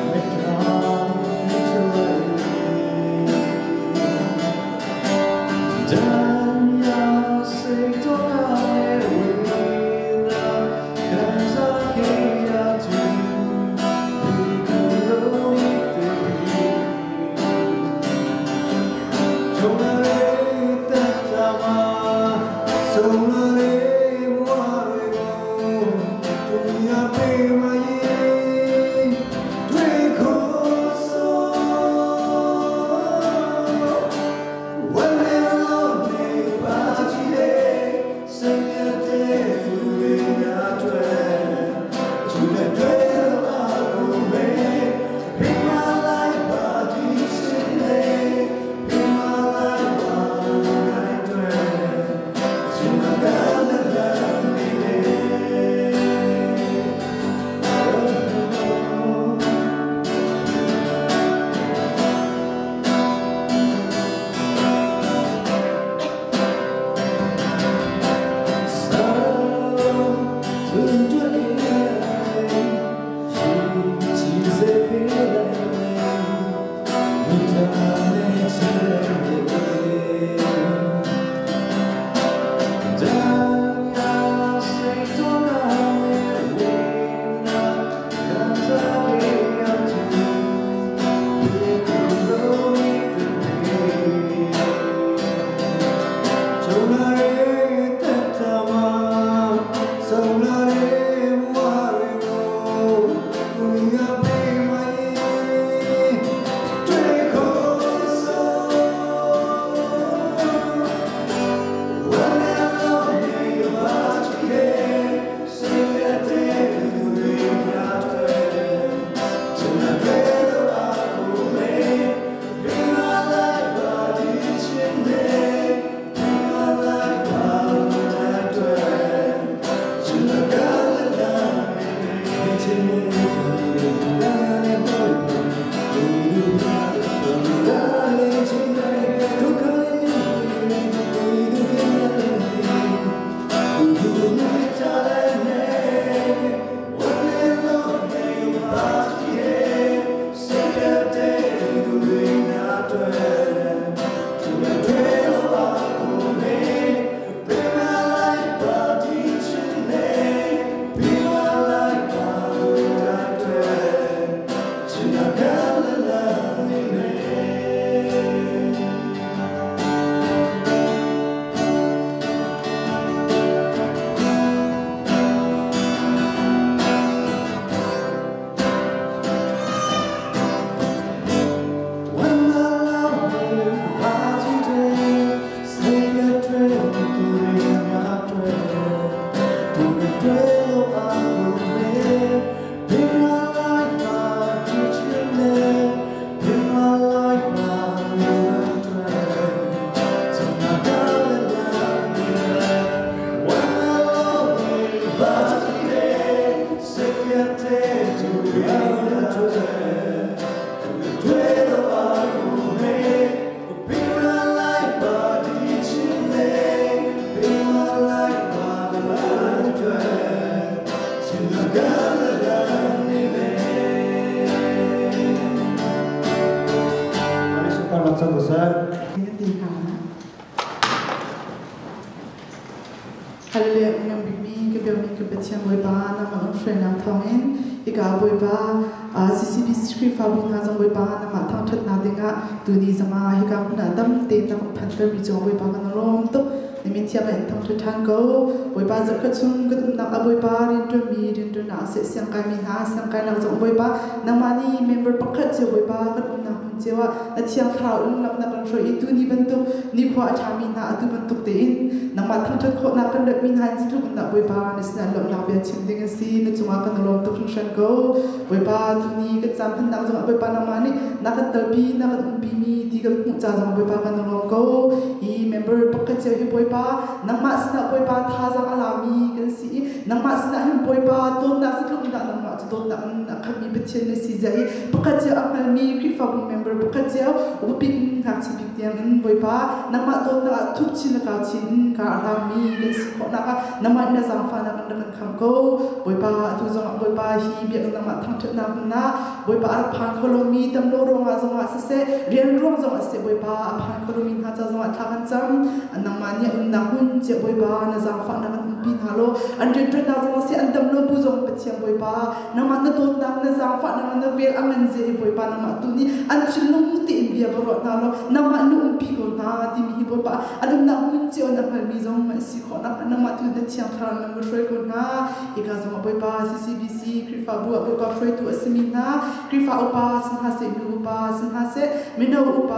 Hallelujah ngam bimi ke bimi ke betya boy ba na ma friend na thongin ika boy ba C C B script fa bin ha jong boy ba na ma thang that na dinga tu ni zama hika na dam te na phan ka bi jong boy ba kan rom to ni min tia ba thang that than go boy ba za kha chung ka na a boy ba rin to mi rin to na se syang kai min ha syang kai na jong boy ba na ma ni member pakhat che boy ba ka na hun chewa na thiang thau um lap na kan ro i tu ni ban to ni khwa tha mi na atu ban tuk te in na ma thang that kho na kan let min han si tu na boy ba ni sna lo na bia chim ding si na chunga kan ro to function go boy ba tu ni ka cham phan na jong boy ba na ma ni na ka tar bi na ka bi mi ti ka mu cha jong boy ba kan ro go i member pakhat che hi boy ba na ma sna boy ba tha jang ala mi kan si na ma sna him boy ba to na si tu na na ma to na na ka mi betchen ne si zai pakhat che akal mi kri fa bu member pakhat che u pi na chi bi tiang in boy ba na ma to na thup chi na ka chin ka ala mi kan si ko na ka na ma na jang fa na kan kan kham ko boy ba tu jong boy ba hi bi na ma thang that na na boy ba ar phan kholo mi tam lo ro ma jong a se se rian ro jong a se boy ba phan kholo mi ha cha jong a tha kan cham na ma ni un na hun che boy ba na jang fa na kan pi na lo an ren ren na jong se an dam lo bu jong pa chiam boy ba na ma na to na na jang fa na na vel angan je boy ba na ma tu ni an chilung ti in bia ro na lo na ma nu um pi ko na ti mi boy ba adum na hun che on na pa mi jong ma si ko na na ma tu na chiam thran na mo shoi ko na i ka jong boy ba C C B C kri fa bu boy ba shoi tu asmina kri fa upa sin ha se nu upa sin ha se me no upa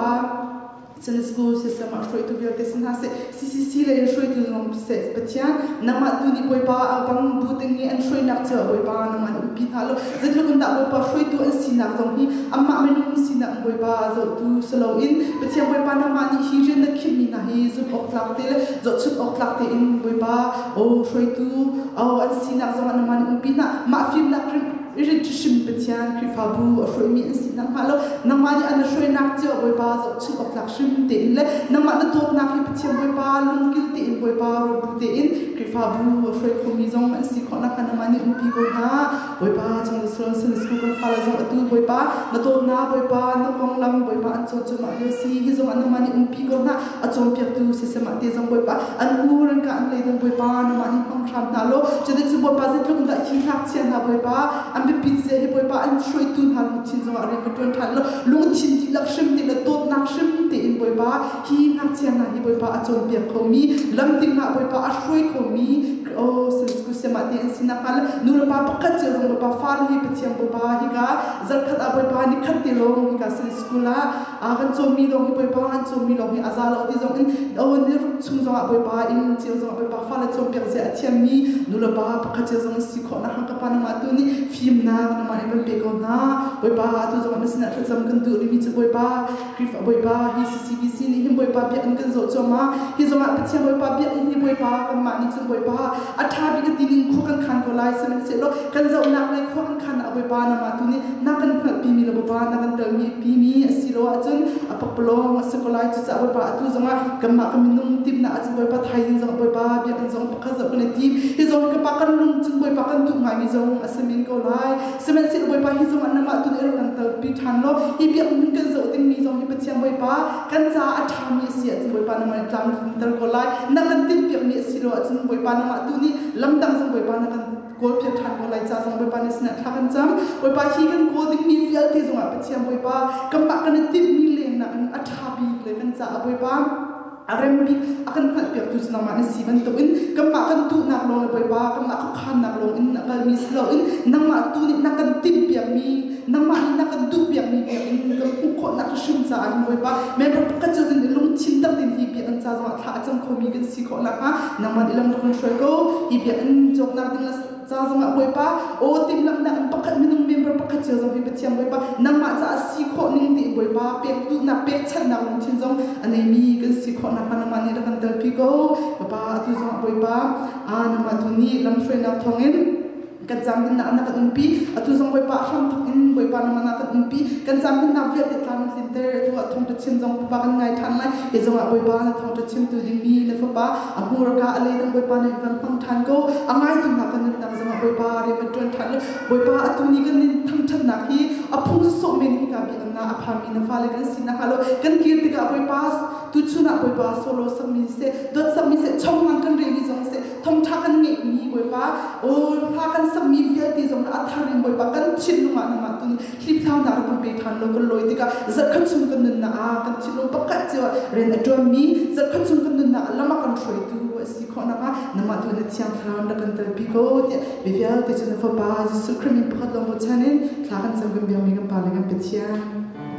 Sen school system a shoi tu vel te sin ha se C C C le shoi tu long se patian na ma tu ni boy ba abang bu teng ni an shoi nak cha boy ba na ma pi na lo zet lo kun da boy ba shoi tu an sin nak jong hi amma me nu sin nak boy ba zo tu slow in patian boy ba na ma ni hi ren na khim ni na hi zo ok tlak te le zo chut ok tlak te in boy ba o shoi tu o an sin nak jong na ma ni pi na ma film nak rin chim patian kri fa bu a shoi mi an sin nak ma lo na ma ni an shoi nak cha boy ba zo chut ok tlak shim te in le na ma na to na hi patian boy ba lung kil te in boy ba ro bu te in kri fa bu a shoi ko mi jong an si kho na ka na ma ni um pi ko na boy ba chang le sron sin school ko fa la jong atu boy ba na to na boy ba na kong lam boy ba an cho cho ma yo si hi jong an ma ni um pi ko na a chong pyak tu se se ma te jong boy ba an u ran ka an le dong boy ba na ma ni pang tham na lo che de chu boy ba se tlung da hi hak chen na boy ba an bi pi se he boy ba an shoi tu na lu chin jong a re ka ton than lo lu chin ti lak shim ti la tot nak shim ti in boy ba hi hak chen na hi boy ba a chong pyak ko mi lam ting na boy ba a shoi ko mi o se sku se ma te an sin na kal nu ra ba pakhat che jong boy ba fa hi pe chiam boy ba hi ga zal khat a boy ba ni khat ti lo hi ka se school la a kan chom mi lo hi boy ba an chom mi lo hi azal o ti jong in o ni ru chung jong a boy ba in che jong boy ba fa la chom pyak se a thiam mi nu ra ba pakhat che jong si kho na ha ka pa na ma tu ni film na na ma ni pe ko na boy ba tu jong ma sin na cham kan tu ri mi che boy ba kri fa boy ba hi C C B C ni him boy ba pyak an kan zo choma hi jong a pe chiam boy ba pyak hi boy ba kan ma ni chung boy ba a tha bi ka ti ning khu kan khan ko lai se se lo kan zo na lai khu kan khan a boy ba na ma tu ni na kan khat pi mi lo ba na kan tel mi pi mi si lo a chun a pak plo ma se ko lai chu cha boy ba tu jong a kam ma kam nung tim na a chu boy ba thai jing jong boy ba bi kan jong pakha zo ne ti hi jong ka pa kan lung chung boy ba kan tu ngai mi jong a se min ko lai se men se boy ba hi jong an na ma tu ni ro kan tel pi than lo hi bi kan kan zo ting mi jong hi pa chiam boy ba kan cha a tha mi si a chu boy ba na ma tlang tel ko lai na kan tin pi mi si lo a chung boy ba na ma tu ni lam dang jong boy ba na kan ko phe than ko lai cha jong boy ba ni sna tha kan cham boy ba hi kan ko ding mi fial ti jong a pa chiam boy ba kam ma kan tin mi leng na kan a tha bi le kan cha boy ba arem bi akan khat pek tu na ma ni si ban to in kam ma kan tu nak lo boy ba kam ma ko khan nak lo in na mi slow in nang ma tu ni na kan tin pi mi nang ma ni na kan du pi mi in kam ku ko nak shim sa an boy ba me ba ka chu din lung chin tak din hi pi an cha zo tha chang ko mi kan si ko na ha nang ma ilam kon shoi go hi pi an jok nak ding la cha zo ma boy ba o tim lam na pakhat minung member pakhat chu zo hi pa chiam boy ba nang ma cha si ko ning ti boy ba pek tu na pek chan na lung chin jong anei mi kan si ko na kana mani ra kan tel pi go ba tu zo boy ba a na ma tu ni lam shoi na thongin kan jam din na na ka um pi atu jong boy ba sham in boy ba na ma na ka um pi kan jam din na ve te tlan tin ter tu a thong ta chin jong ba kan ngai than lai e jong boy ba na thong ta chin tu ding mi na fa ba a hu ra ka ale dong boy ba na kan phang than go angai tu na kan na jong boy ba re ka tron than boy ba atu ni kan nin thang than na hi a phung so men hi ka bi na a pha mi na fa le kan sin na halo kan kir ti ka boy ba tu chu na boy ba solo sam mi se dot sam mi se chong man kan re ni jong se ทงทักกันเงียมีบ่อยปะโอ้พากันสมีเวียตีจงอัฐาริมบ่อยปะกันชินลงมาหนึ่งมาตุนคลิปท่านารุปเปทันโลกันลอยติกาจะขัดซุนกันนึงนะอากันชินลงปะกัดเจ้าเรนอดวมีจะขัดซุนกันนึงนะละมากันช่วยดูสิคนนะมาน้ำมาตุนเทียมพราวน์กันเตอร์พิโก้เดี๋ยวเบียร์ที่จะนึกว่าจะสุขมีพัดลมบนชั้นนี้คลากันจำกันเบียร์มีกันปาเลยกันเป็นเชียร์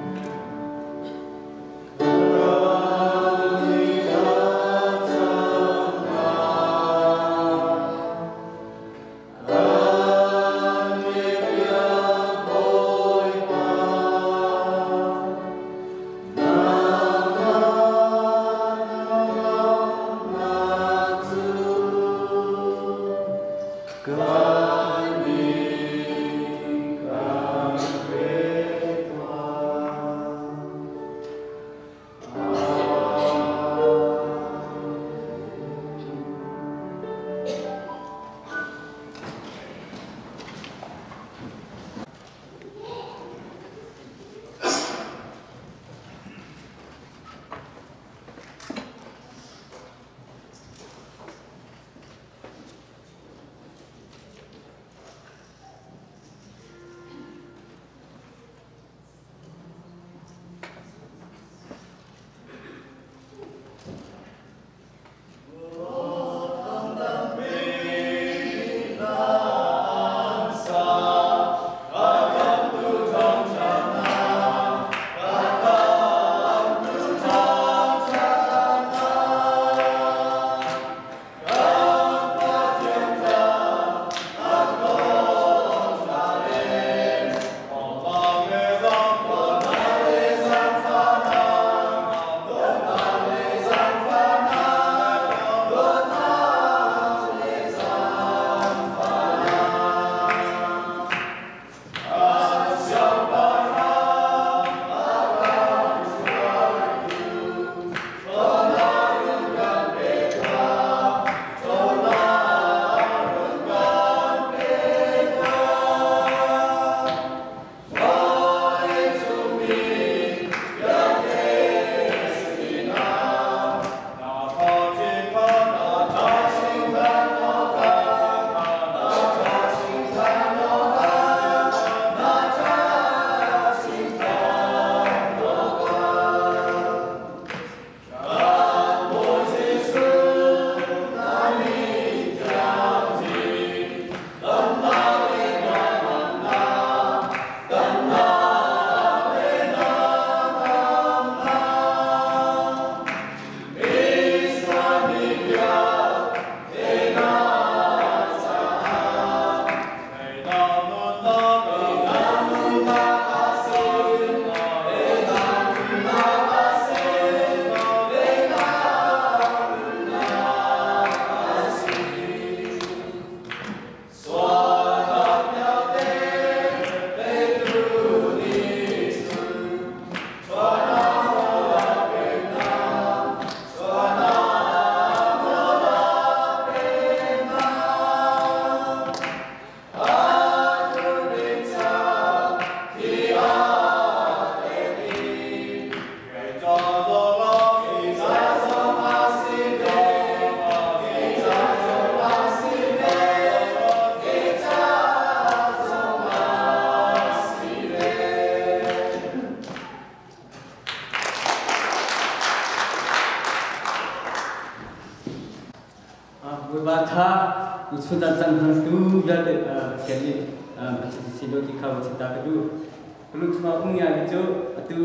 sudah jangan tu jadi kali macam silo di kau cerita kedua. Kalau cuma punya itu itu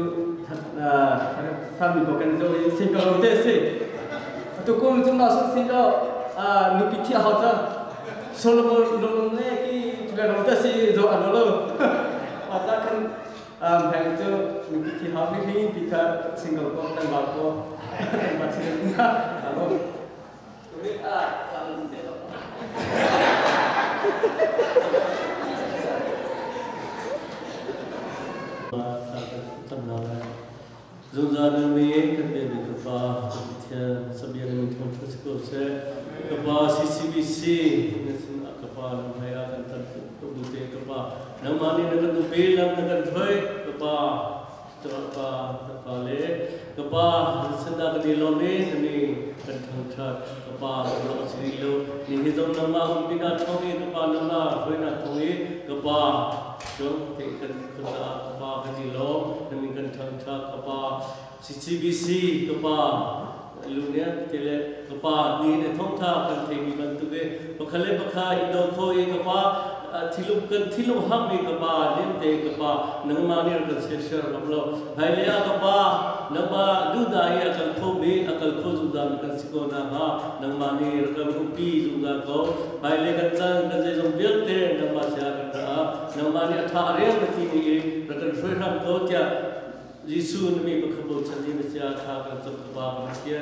kami bukan itu single desi. Itu kau cuma silo nuki tia hoja. Solo nolong lagi juga nolong desi itu nolong. Ada kan yang itu nuki tia hoja ni kita single kau dan bapak macam itu. Lalu tulis ah kalau tidak. Zuzana me kende de kapa tia sabia de mon Francisco se kapa C C B C nesin kapa naya kan tan to bute kapa namani nagan to belam nagan thoi kapa kapa kapa le kapa senda ka dilone ni kan thang tha kapa lo sri lo ni hizong nama umpina thongi kapa nama hoina thongi kapa jong te kan kata kapa kajilo nami kan thangcha kapa C C B C kapa lunia tele kapa ni ne thongtha kan themi ban tu be pakhale pakha ido khoi kapa thilum kan thilum ham ni kapa lim te kapa nangma ni kan session namlo bhailya kapa nama du dai akal kho me akal kho ju dan kan sikona ha nangma ni kan upi ju ga ko bhaile kan chang kan je jong bil te nama sya kan ra nangma ni atha are mati ni kan shoi ram ko kya Yesu nami berkebun sendiri mesti akan terkebal manusia.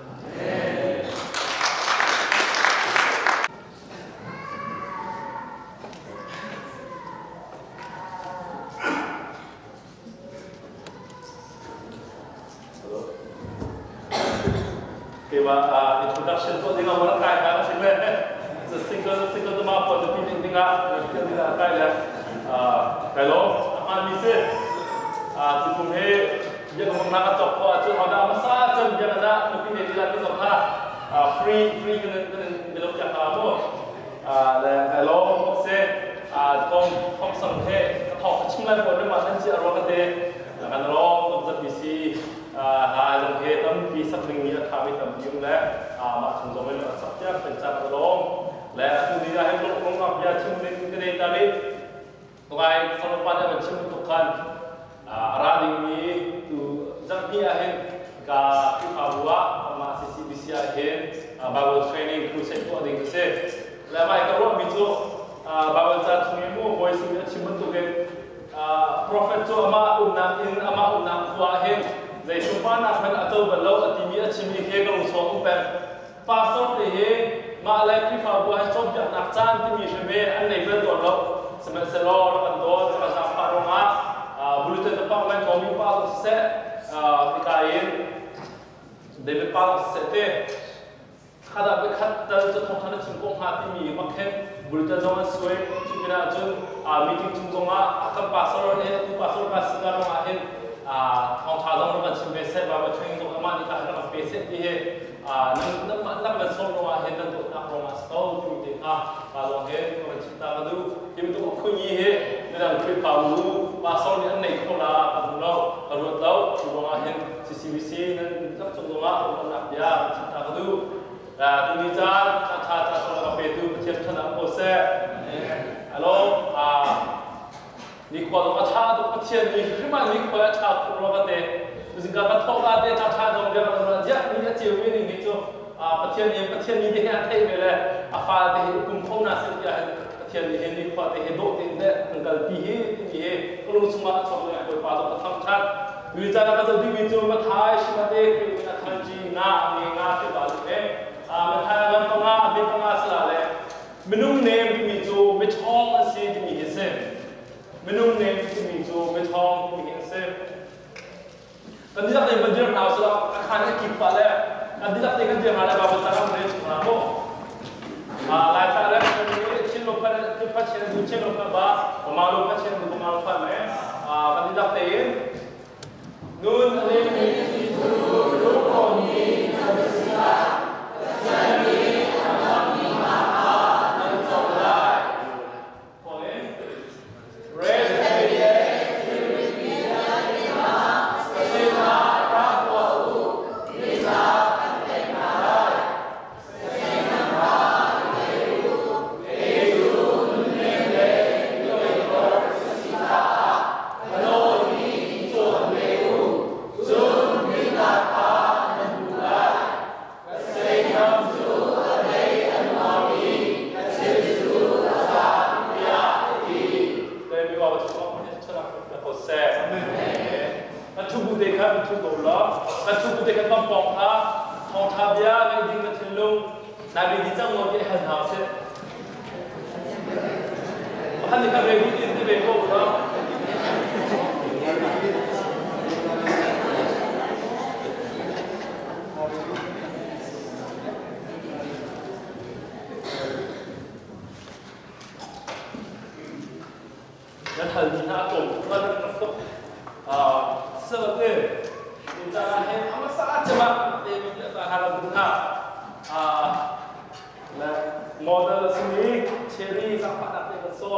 Keba introduction tu dengan orang kaya kan sebenarnya single single tu mampu tu pilih dengan dengan kaya kalau akan bisa tu pun he dia kalau nak cakap apa tu ada masalah tu dia ada mungkin dia tidak bisa ha free free kena kena belum cakap apa dan kalau saya tom tom sampai talk cinglah pada masa ni orang kata kan orang tu jadi hai long he tam pi sak ring ni tha mi tam yung la ma chung dong le sak ya pen cha long la tu ni ga he long long ma ya chung ring ni ta ni to ai sam pa da chung tu kan ra ding ni tu zang pi a he ka pi pa bua ma C C B C a he Bible training ku se ko ding se la mai ka ro mi chu Bible cha chung mu voice mi chim tu ke prophet chu ama unna in ama unna kwa he Zai sumpah nak men atau belau atimi acimi ke kalau suatu pen pasal deh malai kifa buah cob jak nak can timi sebe ane berdua lo semen selor berdua serasa parunga bulu terdepan men komi pal se dikain demi pal se te kada bekat dan jatuh kana cingkong hati mi makan bulu terjaman suai cipina jun meeting cingkonga akan pasal deh tu pasal kasih karung ahin thong thà dong nó chim bê set và training dong ama ni ka na bê set đi he nang nang nang ban som no he nang to na ro ma sto tu de ka ka lo he ko chim ta du kim tu ko ni he ni dang kri pa lu ma so ni an nei ko la ka du lo ka ro lo tu lo ma hen C C B C nang tak chung dong a ko na ya chim ta ka du la tu ni cha cha cha cha so ka bê tu chem thana ko se alo a ni kwa lo cha do pathian ni rima ni kwa cha ko lo ga de zinga ka thok ga de cha cha dong de ga ja ni a chiu ni ni cho a pathian ni pathian ni de ha thai me le a fa de kum khom na se ya pathian ni ni kwa de he do de de ngal pi he ni he ko lo suma cho le ko pa do tham chat wi cha na ka zo di wi cho ma thai shi ma de ki na khan ji na ni nga te ba de a ma thai ga ko nga bi ko nga sa le minung ne bi mi cho me chong a se di mi he se Minum nem mi jo me thong mi hin se kan dia te banjir na so khan ki pa le kan dia te kan dia mala ba ba ram ne na mo a la ta le ni chin lo pa ki pa chen du chen lo pa ba ma lo pa chen du ma lo pa me a kan dia te nun ale mi tu ro ko ni na sia sa ni ma mi ma ha na so la model sini cherry sang pada te so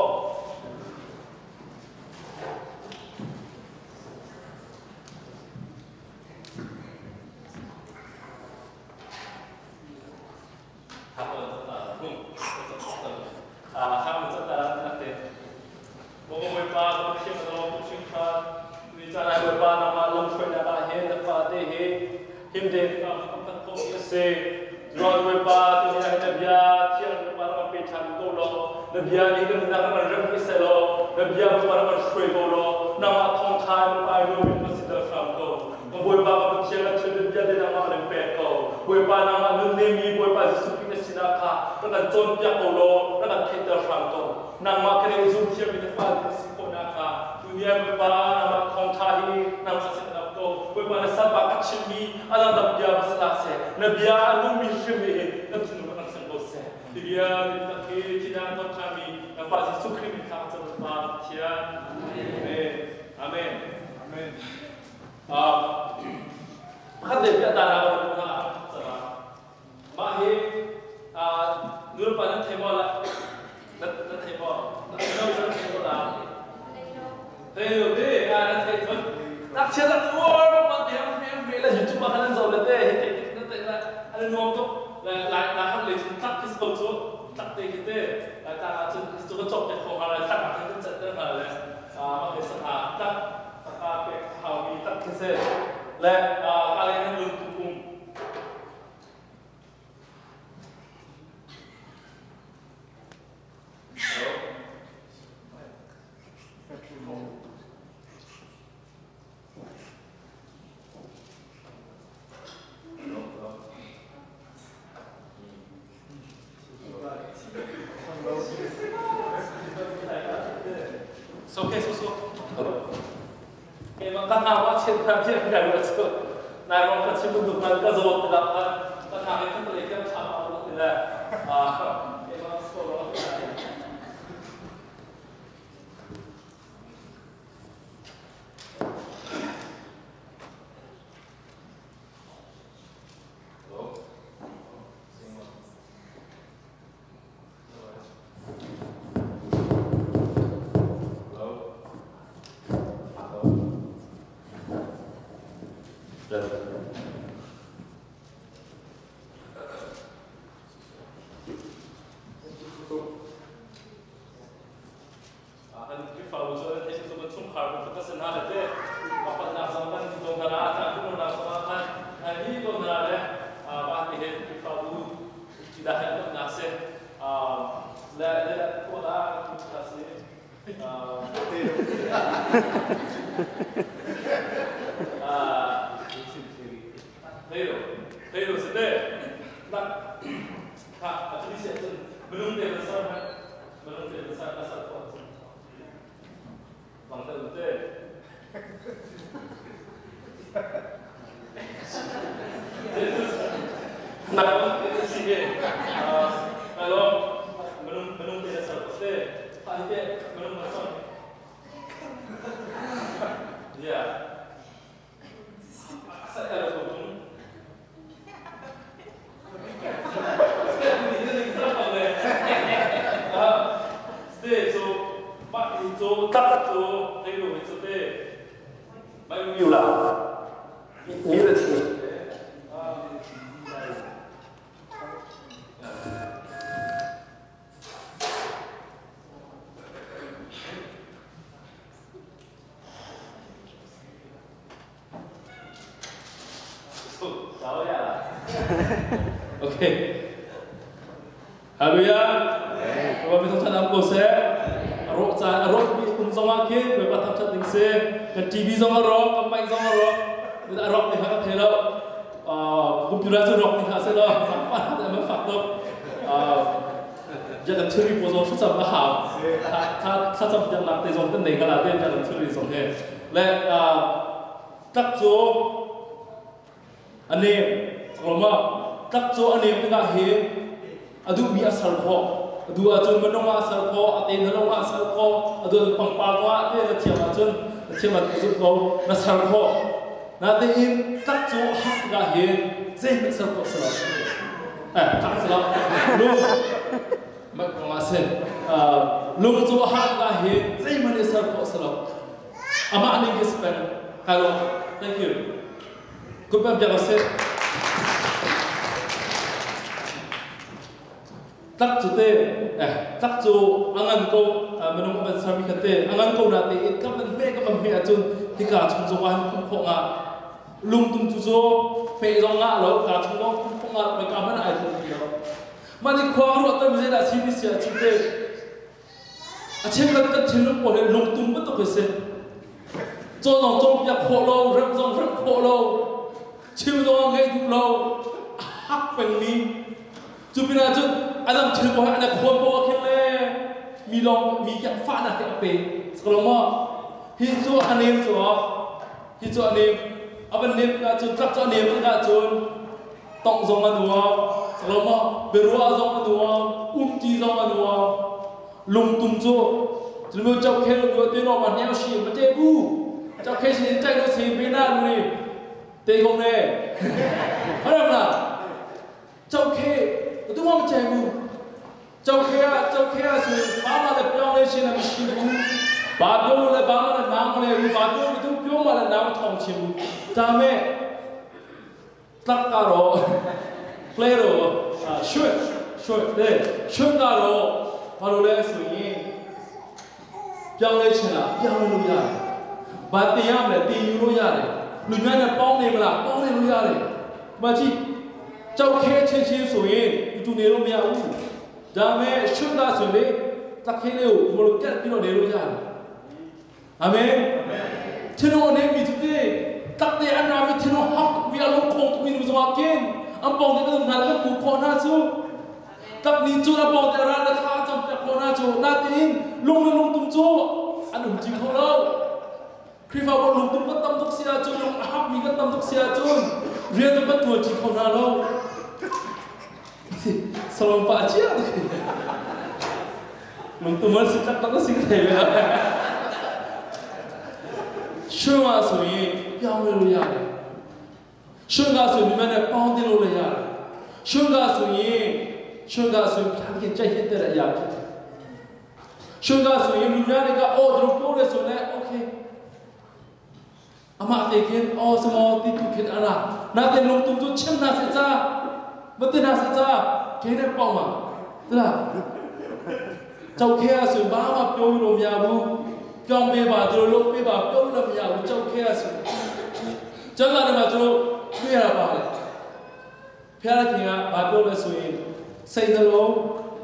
apa tu ah ham tu tak nak te Bông bồi ba bông chiêm nó bông chiêm pha vì cha này bồi ba nằm ở lâm phơi là hết là pha thế hết hiểm đến làm công tác công việc xe rồi bồi ba từ nhà đến bia chiêm bồi ba làm bên chăn câu lo đến bia đi cái mình đang làm rừng cái xe lo đến bia bồi ba làm suy câu lo nằm ở thong thái bồi ba rồi mình có sự đỡ phạm câu bồi ba bông chiêm là chuyện đến bia đến nằm ở bên bè câu bồi ba nằm ở nơi này mi bồi ba sẽ sụp cái xin ác ha nó cần tôn bia câu lo nó cần thay đỡ phạm câu nang makere zoom chiam in the file sikona ka dunia ba nama thong thahi nama sanap ko koi ba sa ba kachmi ala dabya basla se nabia anu mi shimi nabsinu ba san ko se dia ta ke china to thami na ba su khrim ka cha ba chia amen amen amen ah khade ya ta na na sa ma he ah nur pa na themola đất đất thầy bò đất đâu đất thầy bò làm thầy được đi à đất thầy vẫn đặc chế là ôi mà bạn thì em em nghĩ là YouTube mà hắn giàu là thế thì nó tại là anh nuông tốt là lại là hắn lấy chúng tắt cái số số tắt tiền cái thế là ta chúng chúng nó chọc cái khổ hà là tắt cái cái trận đó là là à mà cái sản phẩm tắt tắt cái hào mi tắt cái xe là à cái này hắn luôn cùng so okay so so emang kan awak cerita dia tidak betul nah orang kecil duduk nanti jawab tidak kan kan hari itu mereka sama Allah tidak ah emang sekolah Hallelujah. Bapak bisa tanam kose. Arok cah arok bi umsonga ke bapak tak chat dingse. Ke T V zonga rok, kampai zonga rok. Tidak rok ni hak thelo. Ah, komputer tu rok ni hak selo. Sampai ada faktor. Ah, jangan curi poso susah baham. Ta ta ta jangan nak tezong kan nega lah dia jangan curi zong he. Le ah, tak jo ane selama tak jo ane tengah he. Adu biar salko, adu ajun menonga salko, ate menonga salko, adu pangpalwa ate na tiang ajun, na tiang ajun ko na salko. Nanti in tak jo hak gahin, zeh salko salam. Eh, tak salam. Lu se lung zo hat la he zai mani sar ko salo ama ni ki spen hello thank you ko ba ja se tak chu te eh tak chu angan ko manung ban sar mi khate angan ko na te it kam ban me ka ban me achun ti ka chung zo wan kum kho nga lung tum chu zo pe zo nga lo ka chung lo kum kho nga me ka man ai thu ti lo mani khwa ro ta mi da si ni sia chu te a chen la ka chen lo ko le lung tum ba to ko se zo no zo ya kho lo rap zo rap kho lo chiu zo ngai du lo hak pen ni chu pina chu adam chil ko ana khon bo khele mi long mi kya fa na ke pe skoloma hi chu anem chu hi chu anem aban nem ka chu trak chu anem ka chu tong zong anua skoloma berua zong anua um ti zong anua lung tum chu chu mo chau khe lo te no ma nyao shi ma te bu chau khe shi chai no si pe na lu ni te gong ne haram na chau khe tôi mong chạy bu châu kia châu kia sự ba mà là bao nhiêu chuyện là mình bu ba bao là ba mà là nam mà là bu ba bao tôi bao mà là nam thong chim bu cha mẹ tất cả rồi play rồi shoot shoot đấy shoot cả rồi bao lâu sự gì bao nhiêu chuyện là bao nhiêu lúc vậy ba tiền là tiền lúc vậy lúc này là bao nhiêu là bao nhiêu lúc vậy mà chỉ châu kia chơi chơi rồi tu nề lo mía u, giờ mẹ xuất ra rồi đấy, ta khi nào một lúc kết đi lo nề lo ra, amen. Thế nó nề bị thế đấy, ta để anh làm thế nó học, vì anh không không mình dùng học kiến, anh bảo thế nó làm cái cụ con na chú, ta nín chú là bảo thế ra là thà trong cái con na chú, na tin, lung lung tung chú, anh đừng chịu không đâu. Khi vào bọn lung tung bắt tâm thức xia chú, lung học mình bắt tâm thức xia chú, riêng tôi bắt tuột chịu không na đâu. Salam Pak Cik Untuk masih tak tak sih saya. Semua suri yang meluya. Semua suri mana paham dia meluya. Semua suri, semua suri yang kita cahaya teraya. Semua suri meluya mereka oh dalam boleh suri okay. Amak tekin oh semua tipu kita anak. Nanti lom tumpu cem nasi cah. Betul nasi cah, kena pau mah, betul. Châu kia sự ba mà tiêu lom ya bu, trong bề bà tiêu lom bề bà tiêu lom ya bu châu kia sự. Châu là mà châu bề là bà, bề là kia bà tiêu là suy, xây nó lom.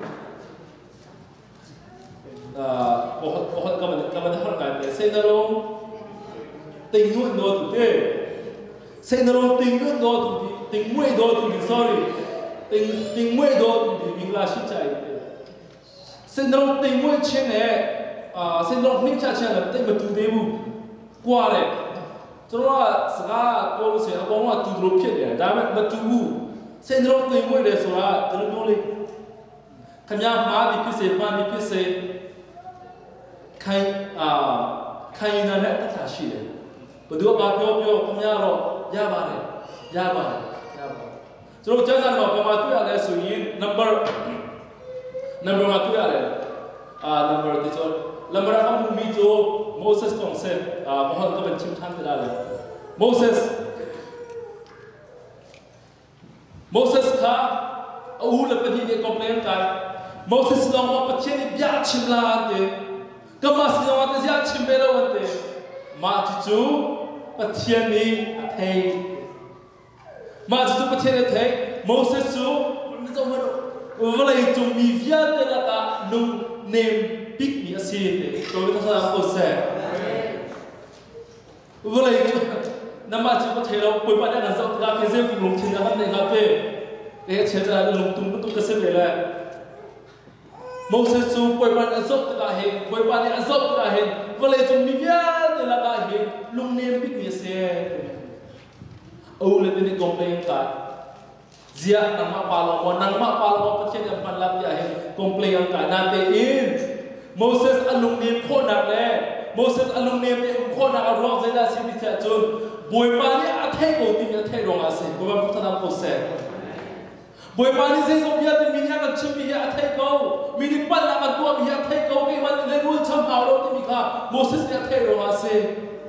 À, bộ bộ cái mình cái mình học cái này xây nó lom, tình nguyện đồ tụi thế, xây nó lom tình nguyện đồ tụi tình nguyện đồ tụi sorry. Tình tình nguyện đó thì mình là xin chạy, xin lỗi tình nguyện trên này, à xin lỗi mình chạy trên là tình mà tụi đều qua đấy, cho nên là sao cô sẽ có một tụi lốp chết đấy, đã mà tụi bu, xin lỗi tình nguyện đấy số là tụi nó đi, tham gia má đi phi xe má đi phi xe, khai à khai như này tất cả gì đấy, bữa đó bà biểu biểu tham gia rồi, ya bà đấy, ya bà đấy. So jangan lupa pematu ada sunyi number number matu ada ah number itu number apa mumi jo Moses konsep ah mohon kau menciptakan terada Moses Moses ka au lepas ini komplain kan Moses long apa cini biar cimla ante kemas long apa biar cimbela ante mak cucu petian ni thei mà chúng ta thấy thấy Moses chú nó giống như vậy là chúng mi việt để là ta nung name big mi asi để rồi chúng ta làm gì vậy là nằm mà chúng ta thấy là cuối bài đã dọn ra cái gì cũng lúng trên ra này gặp về để chế ra lúng tung tung cái gì vậy Moses chú cuối bài đã dọn ra hết cuối bài đã dọn ra hết vậy là chúng mi việt để là ta hết nung name big mi asi Âu lên đến complain cả, dia nama palong, nama palong apa yang panlap dia complain cả, nanti in Moses alung niệm khôn nặng lẽ, Moses alung niệm để khôn nặng ở rong dây ra xin đi theo chun, buổi ban đi ăn thay cổ tim ăn thay rong ase, buổi ban phút tham cổ xe, buổi ban đi dây dòng bia thì mình ăn chim bia ăn thay cổ, mình đi bắt làm Moses ya thay rồi mà se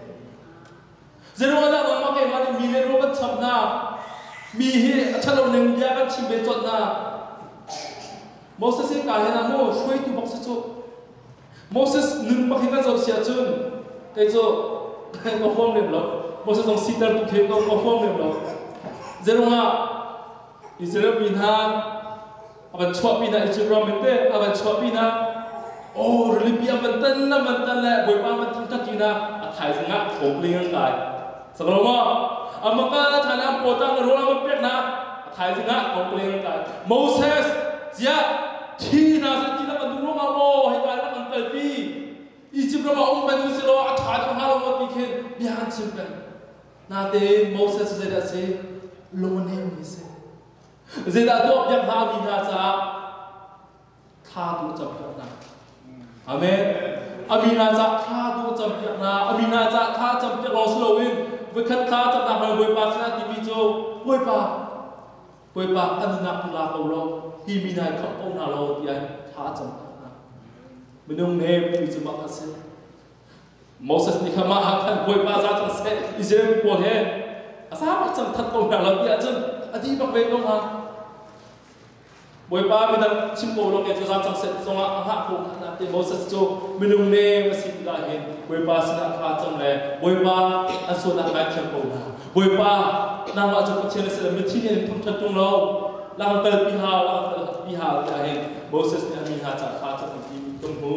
zero na ma ke ma mi le ro ba cham na mi hi achalo neng dia ka chim be chot na Moses ka he na mo shoi tu bok se chu Moses nun ba khina job sia chun cái cho có phong niệm lo Moses trong sit tu ke có có phong niệm lo zero na Israel bin ha aban chua bin na Israel men te aban chua bin na oh really bi aban tan na man tan la boy pa man thang ta ki na a thai sanga thom ling ang kai saklo ma amaka thana potang ro la pek na a thai sanga thom ling ang kai Moses zia thi na sa ti na man du ma mo he kai la kan tel pi Egypt ma ong ben si lo a thai thang ha lo mo pi khen bi han chim ben na te Moses ze da se lo ne mi se ze da do yak ba mi na sa tha tu chap na Amen. Amina za kha tu cham pyak na amina za kha cham pyak lo slowin với khát khá cham na mai boi pa sa ti mi cho boi pa boi pa an na ku la ko lo hi mi nai kho ko na lo ti ai kha cham na menung ne pi chu ma ka se Moses ni khama ha khan boi pa za cham se Israel ko he asa ma cham that ko na lo ti a chun adi bak ve ko ma Boy pa mi dang chimbo lo ke chosam chang set songa ha ko na te Moses cho minung ne masin la hen boy pa sna kha chang le boy pa aso na ka cham ko na boy pa na wa cho chen se mi thi ne thum that tung lo lang pel pi ha lang pel pi ha ya hen Moses ne mi ha cha kha cham ti tung hu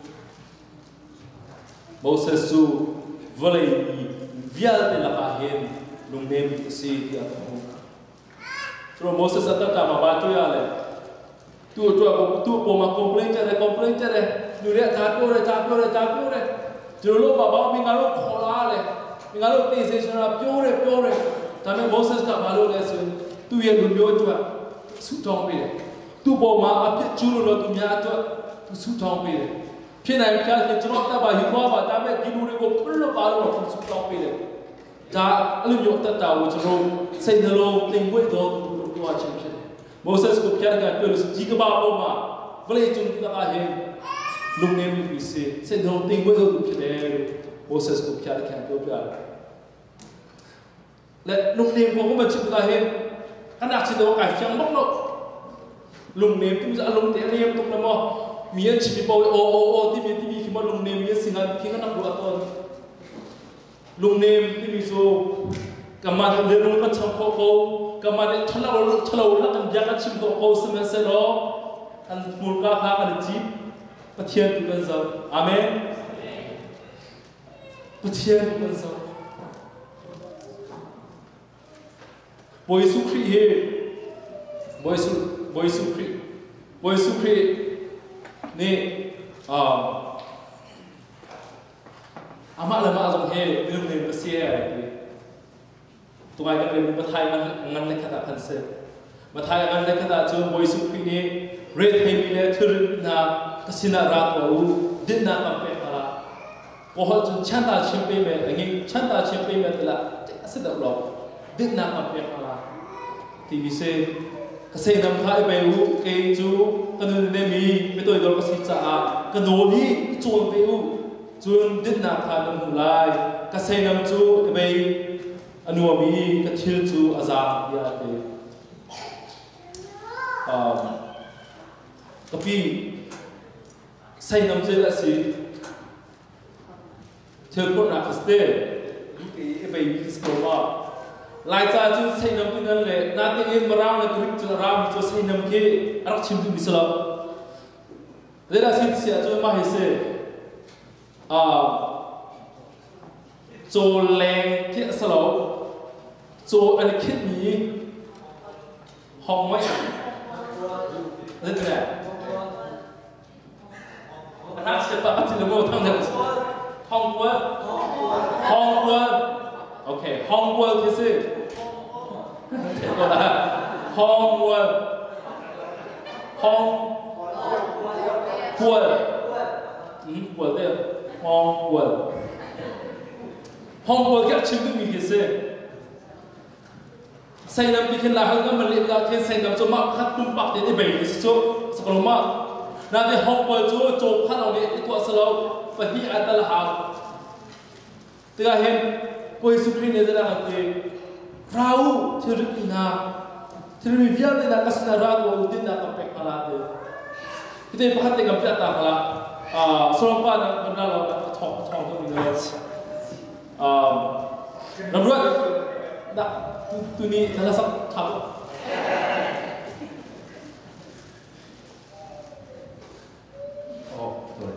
Moses su volei vial de la ka hen lung ne mi si ya ko so Moses atata ma ba tu ya le tu tu tu po ma complain chare complain chare nu re cha pyo re cha pyo re cha pyo re tu lo ba ba mi nga lo khola le mi nga lo te se sara pyo re pyo re ta me Moses ka ba lo le so tu ye lu myo tu su tong pe tu po ma a pye chu lo tu nya tu tu su tong pe phe nai kya ke chro ta ba hi ba ba ta me ki lu re ko phul lo ba lo tu su tong pe ta lu yo ta ta wo chro sai na lo ting we do tu wa chin Moses ko pyar ga pyo su ji ka ba bo ma vle chung ta ka he lung ne mi se se no ting wo du phe de Moses ko pyar ka pyo pyar le lung ne ko ko ma chung ka he kana chi do ka fyang bok lo lung ne tu za lung te ne tok na mo mi an chi bo o o o ti mi ti mi ki ma lung ne mi singan ki na bu aton lung ne ti mi so kama le lung ka cham ko ko kama le thana ro thalo la kan ja ka chim ko ko sem se ro an mul ka kha ka ji pathian tu kan zo amen pathian tu kan zo boy su khri he boy su boy su khri boy su khri ne a ama la ma zong he bil ne pa se ai tu ai ka le ma thai ngan le kha khan se ma thai ngan le kha chu boy su khri ne red he mi le thur na kasina ra ko din na kam pe khala ko ho chu chan ta chim pe me ngi chan ta chim pe me la se da lo din na kam pe khala ti vi se ka se nam khai be u ke chu ka nu ne mi me toi dor ka si cha a ka no ni chuan pe u chuan din na kha nam hu lai ka se nam chu be anu mi ka thil chu aza ya te um tapi sai nam je la si thil ko na kaste ki e be ki sko ba lai cha chu sai nam tu nan le na te in marang le krik chu ra mi chu sai nam ke arak chim tu misala le ra si sia chu ma he se a cho leng ke salo cho an kit ni hong mai lên thế này anh sẽ tập chỉ là một thằng này hong quân hong quân ok hong quân thì gì thế gọi là hong quân hong quân ừ quân đây hong quân hong quân cái chữ cái gì thế sai nam bikin lahal ngam malik la ke sai nam choma khat tum pak de be so so ma na de hong bol chu chop khan ong ni to salo pa hi atal ha tiga hen poi su khri ne jara ate rau thir ina thir mi via de na kasna ra ko din na ka pek ala de ite pa te gam pya ta kala a sorom pa na na lo na thong thong to ni lo a nam ruat da tu ni na sak thap oh sorry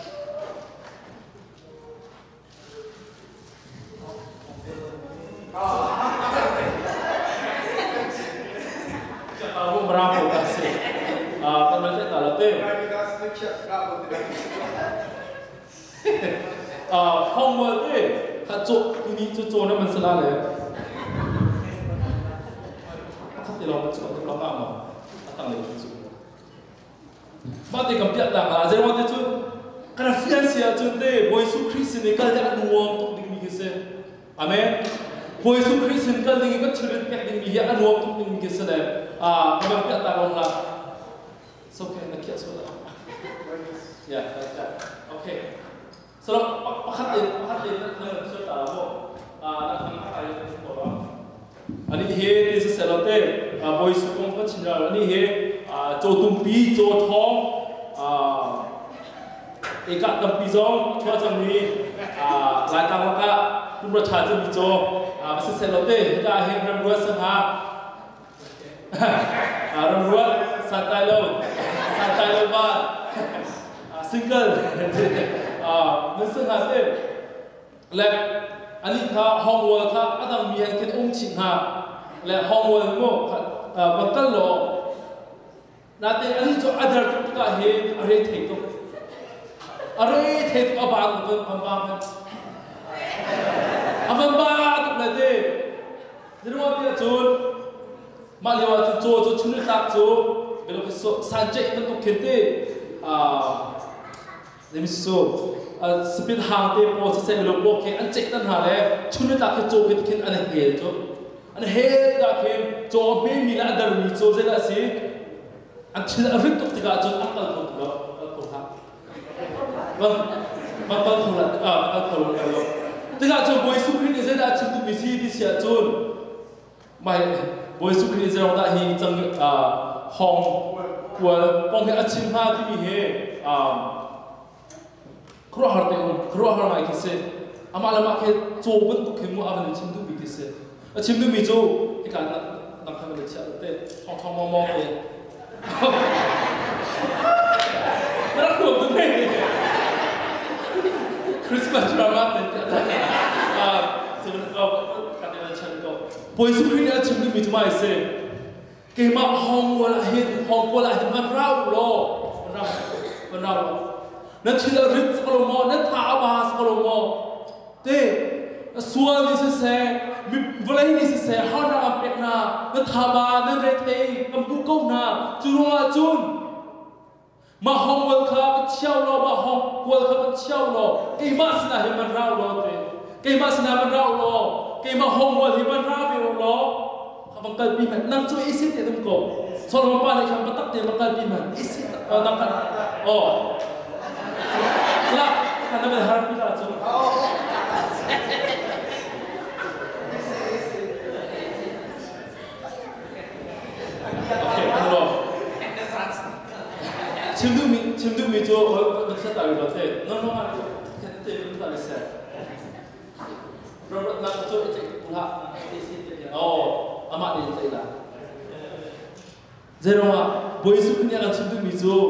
aku merampok kasih ah teman saya tak latih ah homework ni kacau ini cucu ni masalah le tak tilau macam tu lama lama datang lagi cucu Bati kampiat tak lah jadi waktu itu karena finansial tu deh boy su Kristen ni kalau jangan uang tu ding mikir amen boy su Kristen kalau ding ikut cerita ding mikir an uang tu ding mikir deh ah kampiat tak orang lah so okay nak kiat soal ya okay so pakat ini pakat ini nak cerita apa ah nak nak ayat itu apa ani he this is a lot ah boy su kong kong cina ani he ah cho tumpi cho thong ah ikat tumpi zong chua jam ni ah lai tang maka tum ra cha jam ni cho ah this is a lot ka he ram ruat sang ha ah ram ruat santai lo santai lo ba single ah mun sang ha te le ani tha homework tha adam mi han ken ong ching ha le homework mo bakal lo nate ani jo adar tu ka he are thei to are thei to ba ko pam pam avam ba tu le de dirwa dia chun ma lewa chu cho chu chun tak chu belo ke so sanje to to kente ah let me so speed hang te po se se lo po ke an check tan ha le chun tak ke cho ke kin an he to an he da ke cho me mi la dar mi cho je la si an chil arit to tiga cho akal ko lo ko ha ba ba ba ko la ah ba ko lo lo tiga cho boy su kri ni je da chim tu mi si di sia chun mai boy su kri je da hi chang ah hong kwa pong ke achim ha ti mi he ah kro har te kro har mai ke se amala ma ke cho bun tu ke mu avan chim tu bi ke se chim tu mi cho ke ka na na kha me cha te thong thong mo mo ke Nak aku tu ni. Christmas drama tu. Ah, sebenarnya kau kata macam kau. Boy suku ni macam ni macam mana sih? Kema hong wala hit, hong wala hit man rau lo, man rau, man rau. Nanti kita rit sekolah mo, nanti tak abah sekolah mo. Teh, suami ni seseh, boleh ni seseh, hal nak apa na, nanti abah, nanti rete, kamu kau na, curung acun. Ma hong wal ka chiao lo, ma hong wal ka chiao lo. Kei mas na himan rau lo te, kei mas na man rau lo, kei ma hong wal himan rau be lo. Kapag kalbi man, nang so isit ya tum ko. Solo pa ni kam patak te makalbi man, isit, nang kan, oh. Sila, kan naman harap kita acun. Okay, ano? Chimdu mi, chimdu mi jo, nagsa tayo lote. Nang mga ito, kete yung tayo sa. Robert nang jo, ito pula. Oh, amat din sa ila. Zero nga, boy su kanya lang chimdu mi jo.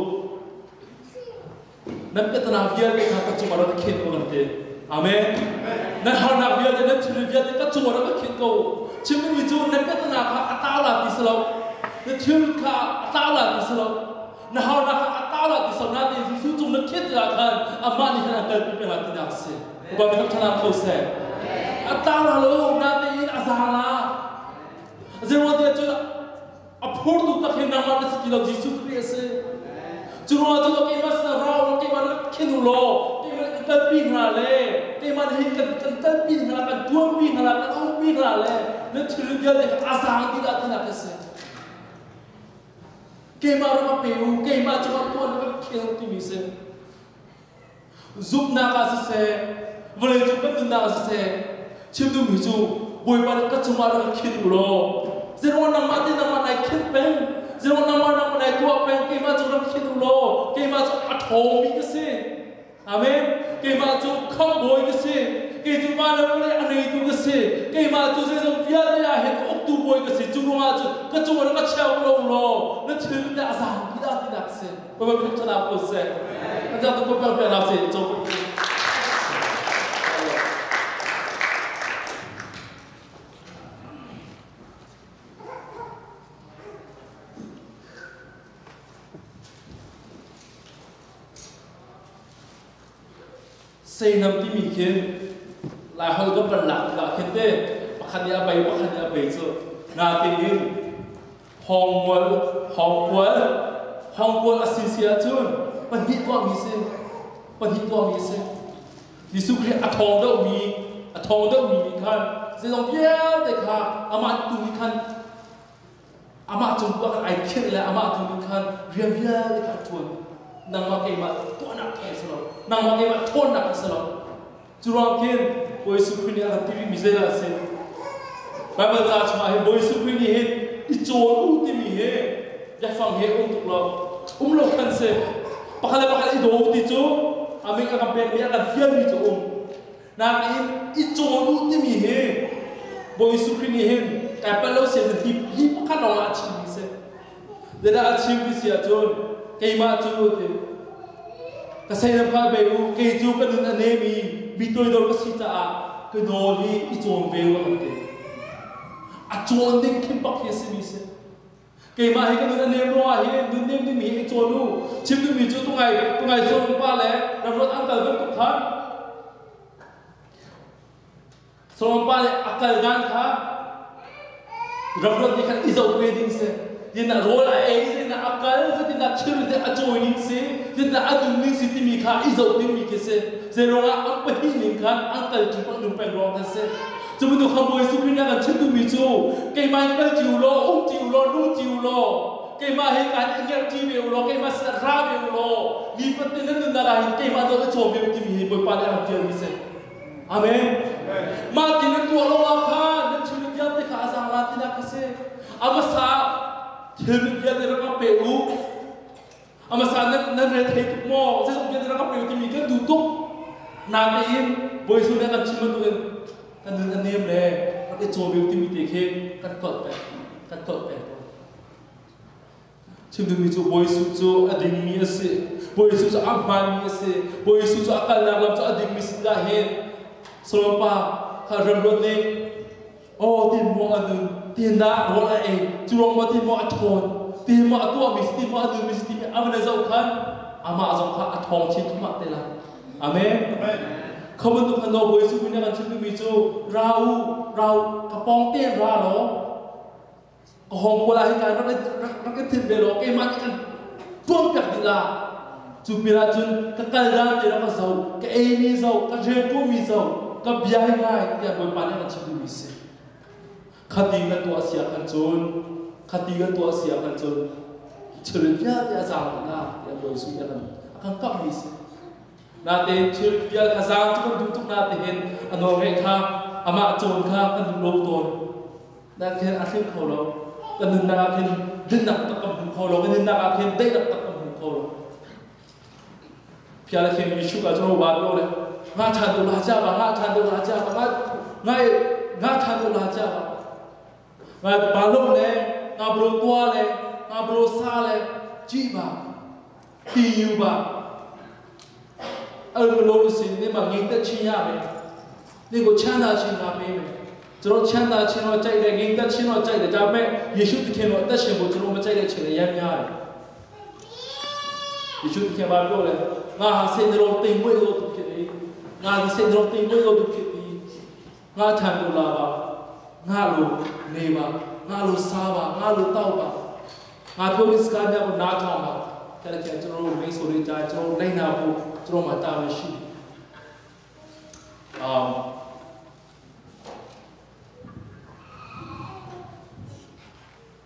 Nampi tanah biar ke kata cuma orang khen ko nanti. Amen. Nan har na biar de nan chimdu biar de kata cuma orang khen ko. Chimdu mi jo nampi tanah ka atala di selo. Nan chimdu ka atala di selo. Nah hal nak atala di sana di Yesus tu nak kita akan aman di sana terpimpin hati nafsi. Ubah kita cakap kau seh. Atala lo nanti ini azala. Jadi dia tu apur tu tak hendak mana sekilau Yesus Kristus. Cuma tu tak kemas narau, kemas kenulo, kemas terpimpin hale, kemas hidup terpimpin halakan, tuampin halakan, umpin hale. Nanti dia dek azal tidak tidak keseh. Kema rumah peru, kema cuma tuan nak kena giúp na cả sẽ vừa lên chụp cái na sẽ chim du mỹ du bồi bàn các chúng ta đã khít rồi zero năm mati năm mati khít pen zero năm mati năm mati tua pen cái mà chúng ta khít rồi cái mà chúng ta thầu mỹ cái gì amen cái mà chúng không bồi cái gì cái chúng ta là cái anh ấy tu cái gì cái mà chúng ta dùng phía đây là hiện ốc tu bồi cái gì chúng ta chúng các chúng ta đã treo lâu rồi nó chưa được đã giảm đi đã đi đặc gì bởi vì chúng ta làm cái gì anh ta tôi có phải làm gì cho xây năm tí mình khiến là hơi có phần lạc là khiến tê bác khăn nhà bày bác khăn nhà bày chứ là tình hình hồng quân hồng quân hồng quân là xin xia chun phần hít qua mi xe phần hít qua mi xe thì su khi à thong đâu mi à thong đâu mi mi khăn sẽ dòng phía để khá à mà tụi mi khăn à mà chúng ta cái ai khiến là à mà tụi mi khăn riêng phía để khá chuồn nang ma cái mà tuan nak cái selo nang ma cái mà thôn nak cái selo churang kiên boy su khini ang tv mizela se bible ta chma he boy su khini he i chon u ti mi he ya phang he um tuk lo um lo kan se pakhala pakhala i do ti chu ami ka kampen mi akan fian mi chu um na in i chon u ti mi he boy su khini he ka pa lo se ti hi pakha no a chi mi se de da a chi mi sia chon cái mà chú thì cái xây dựng các bé u cái chú cái nên anh em mi bị tôi đâu có xí ta cái đồ đi ít chọn về vào cái à chọn đi kim bạc hết xí mi xí cái mà cái nên anh em lo hết nên em đi mi ít chọn lu chim đi mi chú tung ngày tung ngày chọn ba lẽ làm rồi ăn cả vẫn tục khăn chọn ba lẽ ăn cả gan khá làm rồi đi khăn ít dầu về đi xí दिन रोल आए दिन अकल दिन अच्छे दिन अचोइनिंग से दिन अदुनिंग से तिमी खा इजोतिंग मी के से जे रोगा अपही निंग खा अंकल की पर नुपे रोग से जब तो खबोय सुखिना का छितु मी चो के माइ कल जिउलो उम जिउलो नु जिउलो के मा हे कान इंगर जी बेउलो के मा सरा बेउलो ली पते न न रा के मा दो चो बे तिमी हे बोय पाले हम जे मी से आमेन मा तिन तो लो खा न छिन या ते खा सा ला तिना के से अब सा Thưa kia thì nó có biểu à mà sao nó nó rẻ thấy tụt mò sẽ dùng kia thì nó có biểu thì mình cứ đủ túc làm cái im với số này làm chim nó tụi cái nên anh em này nó cái chỗ biểu thì mình để khi cắt cọt này cắt cọt này chim tụi mình chỗ với số chỗ anh đình mi sẽ với số chỗ anh man mi sẽ với số chỗ anh làm làm chỗ anh đình mi sẽ ra hết số ba khai rầm rộ này ô tiền mua anh tiền đã rồi lại chuông mà tiền mua thôn tiền mua tua mình tiền mua anh mình tiền anh mình giàu khăn à mà giàu khăn thong chín thằng mặt đây là amen không muốn tụi hắn đâu với sự mình đang chịu mình chú rau rau cà pong tiền ra đó có hồng qua lại cái nó cái nó cái thịt bề đó cái mặt cái tuôn cả đi là chú biết là chú cái cái ra thì nó có giàu cái em mi giàu cái rêu của mi giàu cái bia hay ngay thì mọi bạn đang chịu mình sẽ khati gan tua sia kan chun khati gan tua sia kan chun chulun ya ya sang na ya boy su ya kan akan kap ni se na te chul ya ka sang chu kan tuk na te hen ano nge kha ama chon kha kan lo ton na khen a thim kho lo kan na khen din nak tak kam kho lo kan na khen dei nak tak kam kho lo pya la khen yeshu ka chro ba lo le nga chan tu la cha ba nga chan tu la cha ba nga ngai nga chan tu la cha ba và bà lúc này ngà bro tua này ngà bro xa này chị bà tì yêu bà ở một lối xin nên mà nghe tới chi nhà mình nên có chăn đã chi nhà mình cho nó chăn đã chi nó chạy để nghe tới chi nó chạy để cha mẹ Giêsu thì khen nó tới xem một chỗ mà chạy để chơi để em nhà Giêsu thì khen bà lúc này ngà xin rồi tình mới rồi tụi kia ngà xin rồi tình mới rồi tụi kia ngà chăn đồ là bà ngà lu ne ba ngà lu sa ba ngà lu tao ba ngà thôi cái scan nhà con nát thòng ba cái là cái chỗ mấy số đi trái chỗ này nào bu chỗ mà tao mới xin à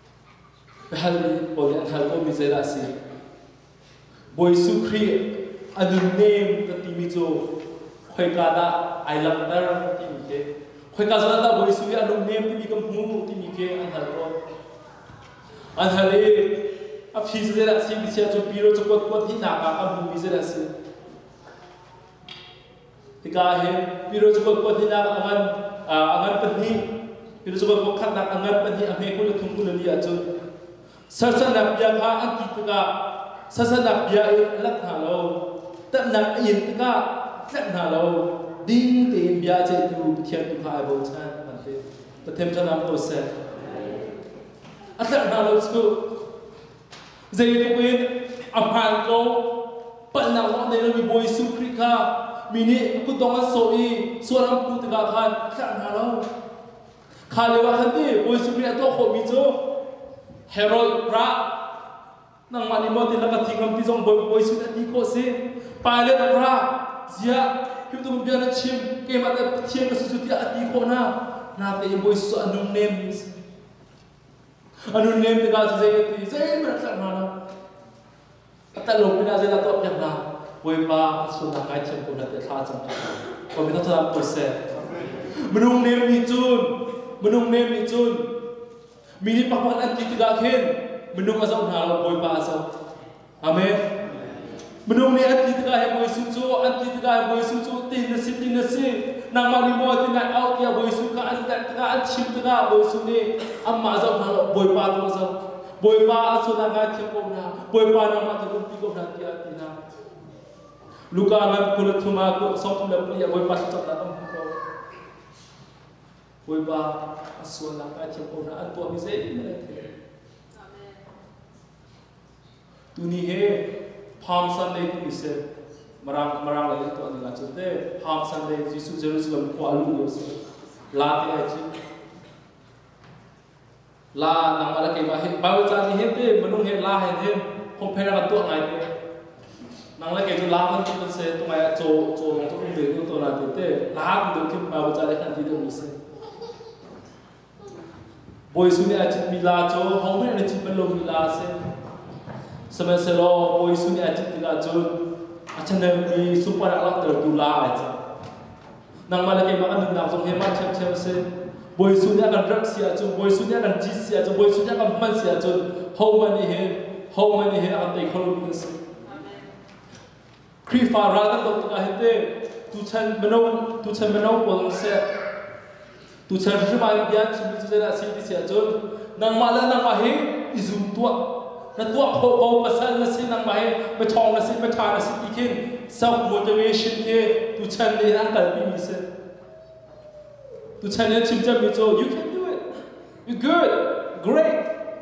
bây giờ bây giờ anh thấy có mình sẽ là gì Boy su khri anun nem ka timi jo khoi ka da I love tar timi ke khoi ka zana da boy su ya anun nem timi kam hu timi ke an hal ko an hale a phi zera si bi sia jo piro jo kot kot hi na ka ka bu bi zera si tika he piro jo kot kot hi na angan angan pani piro jo kot khat na angan pani ame ko le thum ko le ya jo sarsa na pya kha an ti tika sarsa na pya e lak ha lo ta na yin tika lak na lo ding te bia che tu thiam tu kha bo chan man te pathem chana ko se atla na lo sku zai ko in aphan ko pal na ko ne lo boy su krika mini ku dong so i so ram pu tika khan atla na lo kha le wa khan ti boy su krika to kho mi jo Herald pra nang mani mo tin laka thingam ti jong boy boy su ti ko se pilot pra zia hiu tu bia na chim ke ma ta thiem ka su su ti ati ko na na te boy su anun name anun name te ga se ti se ma sa na na ta lo pina se la to pya na boy pa su na kai chem ko na te tha cham ko mi ta ta ko se menung name ni chun menung name ni chun mini papan anti tiga khen menung asau na boy pa asau amen menung ni anti tiga he boy sucu anti tiga he boy sucu tin nasi tin nasi nang mani mo tin na out ya boy suka anti tiga an chim tiga boy su ni amma asau na boy pa tu asau boy pa asu na ga thim ko na boy pa na ma tu ti ko na ti ati na luka ngan kulat thuma ko sok tu la ya boy pa su ta tam ko boy pa aswal na ka chim ko na an to mi se ni le the amen tu ni he palm sunday tu se marang marang le to ni la chute palm sunday jesus jerusalem ko alu yo se la te a chi la nang ala ke ba he ba cha ni he te manung he la he the hom phera ka to ngai te nang la ke jo la man tu se to ngai cho cho long to de to na te te la ku de ke ba cha le kan ti de mi se boy suni achit mila cho home ne chit balo mila se समय से लो boy suni achit tiga cho achana mi super ala ter dula acha nang mala ke makan dang song hemat chem chem se boy suni akan drug sia cho boy suni akan jis sia cho boy suni akan man sia cho how many he how many he akan tai kholo mi se kri fa ra ka tok ka hete tu chan bano tu chan bano pol se tu chan rima bian chim tu zera si ti sia chon nang mala nang ma he izum tua na tua kho ko pasal na si nang ma he ba thong na si ba tha na si ti khin self motivation ke tu chan de nang kal pi mi se tu chan ne chim cham mi cho you can do it you good great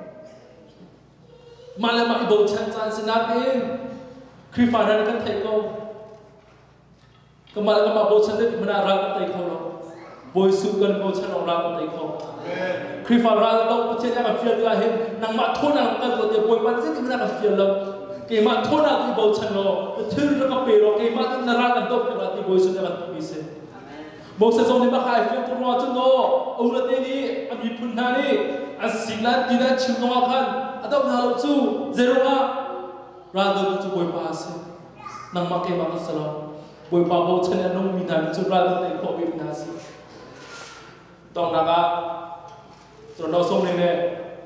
mala ma ibo chan chan se na in kri fa ran kan thai ko kamal ka ma bo chan de mana ra ka tai kho lo boy su kan bo chan ong ra ka tai kho kri fa ra lo pa che ya ka feel ga hen nang ma thona ka ko te boy pa se ti mana ka feel lo ke ma thona ti bo chan lo thil ra ka pe lo ke ma na ra ka dok ka ti boy su ka ti se bo se zong ni ba khai feel to ro chu no ong la te ni a mi phun na ni a singla ti na chim no khan adam na lo chu zero ga ra do chu boy pa se nang ma ke ma ka sa lo boy pa bo chan ya nong mi na chu ra do te ko bi na se tong na ga tro no song ne ne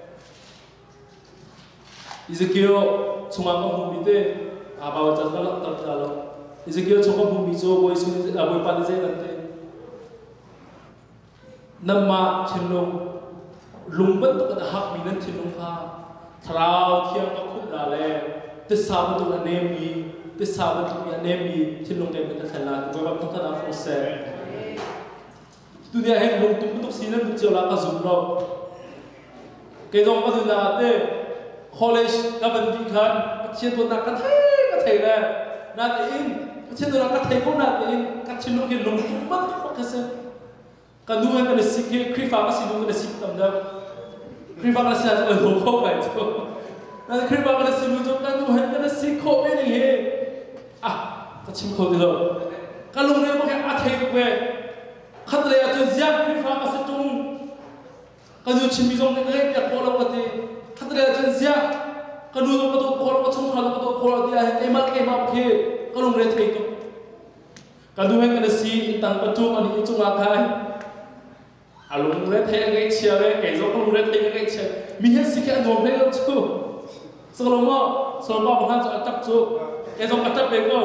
Ezekiel chunga ko hu mi te a ba cha ka la ta ta lo Ezekiel chunga hu mi zo boy su a boy pa de kan te namma chinung lungban to ka hak mi nan chinung kha thrao thiang ka khup la le te sa ba tu ne mi te sa ba tu ya ne mi chinung ke ka khala boy ba to ta na fo se dunia hen lung tum tuk sinan tu chola ka zum ro ke dong pa duna te college ka ban di khan chen to na ka thai ka thai la na te in chen to na ka thai ko na te in ka chin lung ke lung tum pa ka se ka nu han ka sik ke kri fa ka si nu ka sik tam da kri fa ka si na to lo ko ka to na kri fa ka si nu to ka nu han ka sik ko me ni he ah ka chim ko di lo ka lung ne mo ke a thai ko khát lệ cho giang kri fa ka se tung ka nu chim bi jong ne le ya ko lo ka te khát lệ cho giang กันดูตัวตัวคนก็ชงขันตัวคนที่ไอ้มาไอ้มาเพก็ลงเรือไทยก็กันดูให้กันสีตั้งประตูอันนี้จุงอาคายอาลงเรือไทยไงเชียร์เลยไอ้เราก็ลงเรือไทยไงเชียร์มีให้สิแค่ดวงเพลงจู่สโลโม่สโลโม่บางครั้งจะอัดจู่ไอ้เราอัดไปก็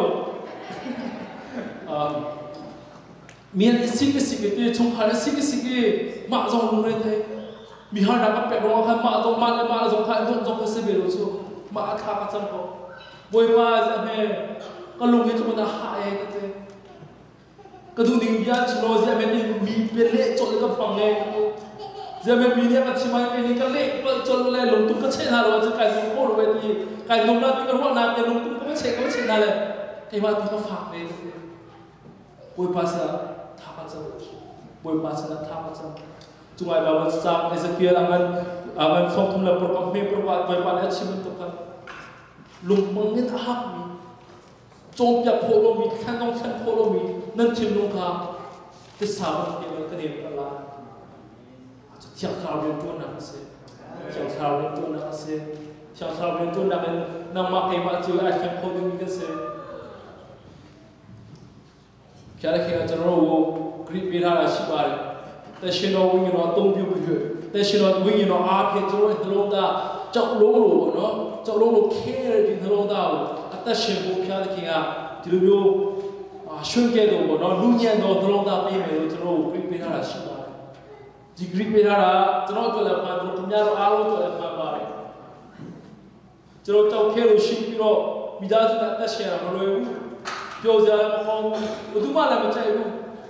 มีอะไรสิ่งสิ่งที่ชงขันสิ่งสิ่งที่มาจงลงเรือไทยมีหานักเป็ดร้องขันมาจงมาเลยมาจงขันจงจงก็เสียไปรู้จู่มาข้าก็จำก็บอยมาจะให้ก็ลงให้ทุกคนหายก็ได้ก็ดูดิ่งยาชโลจะไม่มีมีเป็นเละจนก็ฟังเลยจะไม่มีเนี่ยก็ชิมายเป็นนี่ก็เละก็จนเลยลงตุ้งก็เช่นนั้นเราจะการลงโคตรเวทีการลงนั้นที่ก็ว่าน้ำเนี่ยลงตุ้งก็ไม่เช่ก็ไม่เช่นนั้นเลยไอ้ว่าที่เขาฝากเลยบอยมาจะท่าก็จะบอยมาจะท่าก็จะจุงไอ้แบบว่าจะไอ้สกีอะไรมันอ่ามันส่งทุ่มเลยโปรแกรมไม่โปรแกรมบอยมาเนี่ยชิมันตุกันลงมังเนี่ยทักมีจงอย่าโคโลมีแค่ต้องแค่โคโลมีนั่นทีมลงคาที่สาวที่มันก็เดียวกันละเที่ยวคราวเรียนตัวนักเสียเที่ยวคราวเรียนตัวนักเสียเที่ยวคราวเรียนตัวนักนั่งมาเก็บมาจีไอ้แค่โคโลมีกันเสียแค่เรื่องจะรู้กรีบวิธีอะไรสิบาร์แต่ฉันเอาวิ่งอยู่นอตุ้มบิวบิวแต่ฉันเอาวิ่งอยู่นออาเพจรู้ให้ทะลุได้เจ้าลงหลูเนาะเจ้าลงหลูเคเลยที่ทะลุได้แต่ฉันพูดแค่เรื่องที่รู้ช่วยแกดูเนาะลุงยันโดนทะลุได้ไม่ไม่รู้ทะลุกรีบวิธีอะไรสิบาร์จีกรีบวิธีอะไรจะน้อยตัวเล็กมาตัวคุณยาเราอาลูตัวเล็กมาบาร์จะรู้เจ้าเครู้ชิมพิโรมีดาจุดแต่ฉันเราไม่รู้เดี๋ยวจะมองดูมาแล้วมันใจรู้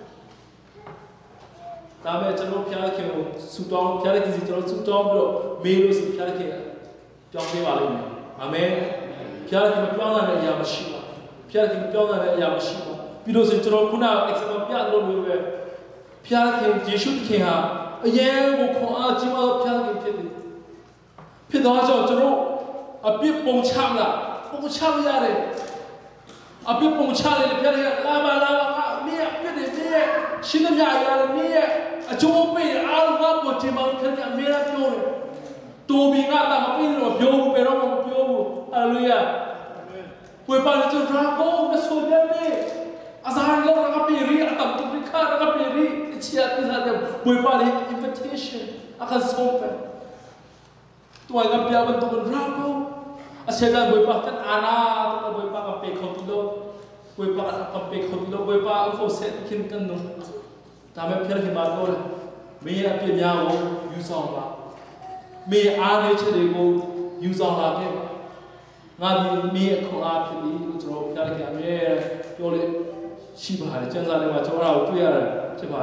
ตามเอจะรู้พิจารณาเกี่ยวสุดท้องพิจารณาที่จะรู้สุดท้องบิโรไม่รู้สิพิจารณาเกี่ยวจอมไม่ว่าเลยอาเมนพิจารณาที่มันพิจารณาเนี่ยยามาชิบะพิจารณาที่มันพิจารณาเนี่ยยามาชิบะบิโรสิจะรู้คุณอาเอ็กซ์มันพิจารณารู้เลยพิจารณาที่เยซูที่ฮะเย่บุคคลอาจิมาพิจารณาที่พิจารณาพิจารณาจะรู้อาบิปงช่างละปงช่างยาเลยอาบิปงช่างเลยพิจารณาลาบาลาบาเมียพิจารณาเมียชินยายาเลยเมียจงไปอาลูกบจิมันแค่เมียเดียวเลยตัวมีงานแต่ไม่รู้ว่าเดียวเป็นอะไรเดียวฮาเลลูยาป่วยปานจะรักโอ้ไม่สวยแบบนี้อาจารย์เราเราก็ปีรีอาตมตุบิคาเราก็ปีรีเชียร์ที่นั่นเนี่ยป่วยปานนี้ invitation อาการส่งไปตัวเองก็เปียกเป็นตัวรักโอ้อาเซียนป่วยปานกันอาณาตัวป่วยปานกับเปย์คนที่โลป่วยปานกับเปย์คนที่โลป่วยปานเขาเสร็จกินกันนู่นทำให้เพื่อนที่มาโน่นมีอะไรเปลี่ยนยาวยูซองละมีอะไรเฉลี่ยกูยูซองละเนี่ยงานนี้มีของอาพี่นี่อุตส่าห์พิจารณาเมียโยเลยชิบหายจังเลยว่าจะเราตัวอะไรชิบหาย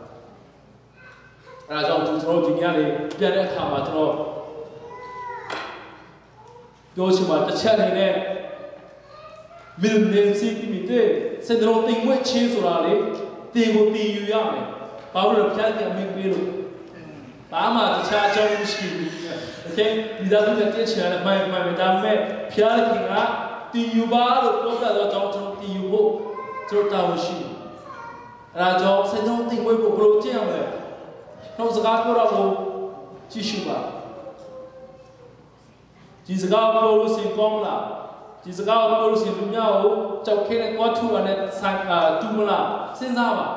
เราจะอุตส่าห์จริงๆเลยพิจารณาข่าวมาจะเราโยชิมาจะเชื่อในเนี่ยมิลเนซีที่มีเต้เส้นเราติงไว้ชี้สุราเลยตีกูตีอยู่ยังไงป่าวเราพิจารณาไม่ไม่รู้ป่ามาจะเชื่อเจ้าไม่ชิบโอเคดีดาดูแต่เชื่อเลยไม่ไม่ไม่ทำไม่พิจารณาตีอยู่บ้าหรือตัวเราจะจองจองตีอยู่บุจุดตาวชิเราจองเส้นเราติงไว้บุกโลเจียงเลยเราสกัดพวกเราจีชูบ้าจีสกัดพวกเราสิ่งของละจีสกัดพวกเราสิ่งดุนยาโอเจ้าแค่วัตถุอันนี้สังอ่าจุมละเส้นสาวะ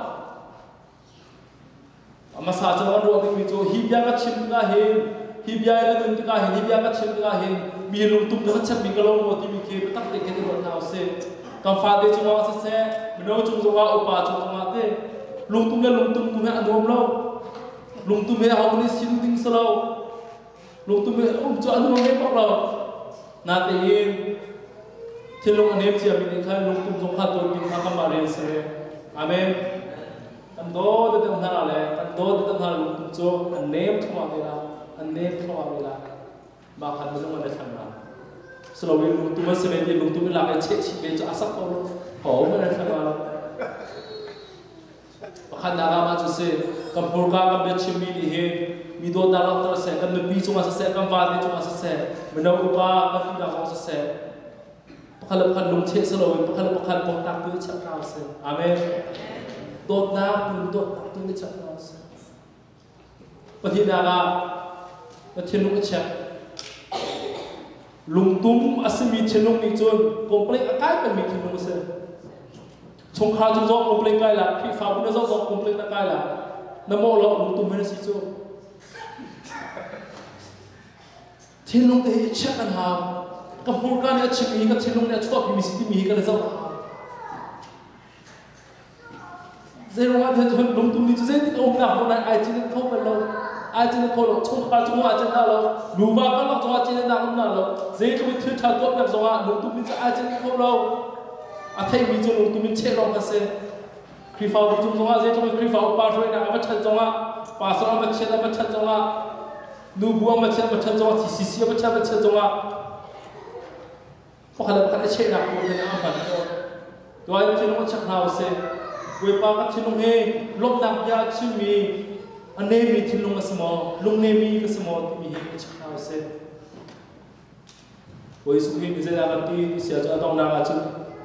อามาสาจวันรู้ว่ามีโจฮิบยากัชิมกะเห็นฮิบยาเรื่องนึงกะเห็นฮิบยากัชิมกะเห็นมีลุงตุ้มเดินชันมีกะลงโมที่มีเคปตักเด็กที่วันน่าเสกำฟาเดจุงว่าเสกมันเอาจุงว่าอุปาจุงว่าเตลุงตุ้มเนี่ยลุงตุ้มตุ้มเนี่ยอันนู้นเราลุงตุ้มเนี่ยเอาคนนี้สิ่งดิ้งสลาวลุงตุ้มเนี่ยอุ้มจุอันนู้นไม่บอกเรานาเตียนที่ลุงอันนี้เสียมีในขั้นลุงตุ้มสงฆ์ตัวกินมาคำบารีเสอาเมนอันโดดเดิมท่านอะไรอันโดดเดิมท่านลุงตุ้มโจอันเนมทั่วเวลาอันเนมทั่วเวลาบางครั้งไม่ต้องมาได้ทำงานสโลวีลุงตุ้มเสม็ดลุงตุ้มเวลาไปเช็คชิเกจอาศักดิ์เขาโอ้ไม่ได้ทำงานบางครั้งดารามาจุดเสกับพูดกันกับเด็กชิมีดีเฮมีตัวดาราตัวเสกับนบีจุมาเสกับวาดีจุมาเสมันเอาอุปากับที่ดาราเสบางครั้งบางครั้งลุงเช็คสโลวีบางครั้งบางครั้งปองตักตัวชักกาวเสอาเมนโดดน้ำลุงโดดตักตัวชักกาวเสปฏิดาราปฏิลุกเช็ค lung tum asimi chenung ni chun complain akai pen mi chenung se chong kha chu zo complain kai la khi fa bu zo zo complain na kai la namo lo lung tum me si chu chenung te check an ha ka hur ka ne chimi ka chenung ne chwa mi si mi ka le zo zero wa the lung tum ni chu ze ti ka om na ho na ai chin ko pe lo ai chỉ là câu lạc chung khá chung ai chỉ là lo đủ ba các lạc chung ai chỉ là nào nào lo dễ chúng mình thuyết thảo tốt đẹp rồi lúc tụi mình sẽ ai chỉ là câu lâu à thấy ví dụ lúc tụi mình chết rồi cái gì khi phao chúng chúng dễ chúng mình khi phao ba rồi đã bắt chân rồi ba sao bắt chân đã bắt chân rồi đủ buông bắt chân bắt chân rồi thì xì xì bắt chân bắt chân rồi có khả năng cái chết nào cũng được làm phải rồi rồi chúng nó chắc nào sẽ với ba các chúng nó nghe lúc nằm ra chim mì anh em mình thiên lung asmo lung em mình cái asmo thì mình hiểu chắc nào sẽ với số khi mình sẽ làm đi thì sẽ cho đông nam chứ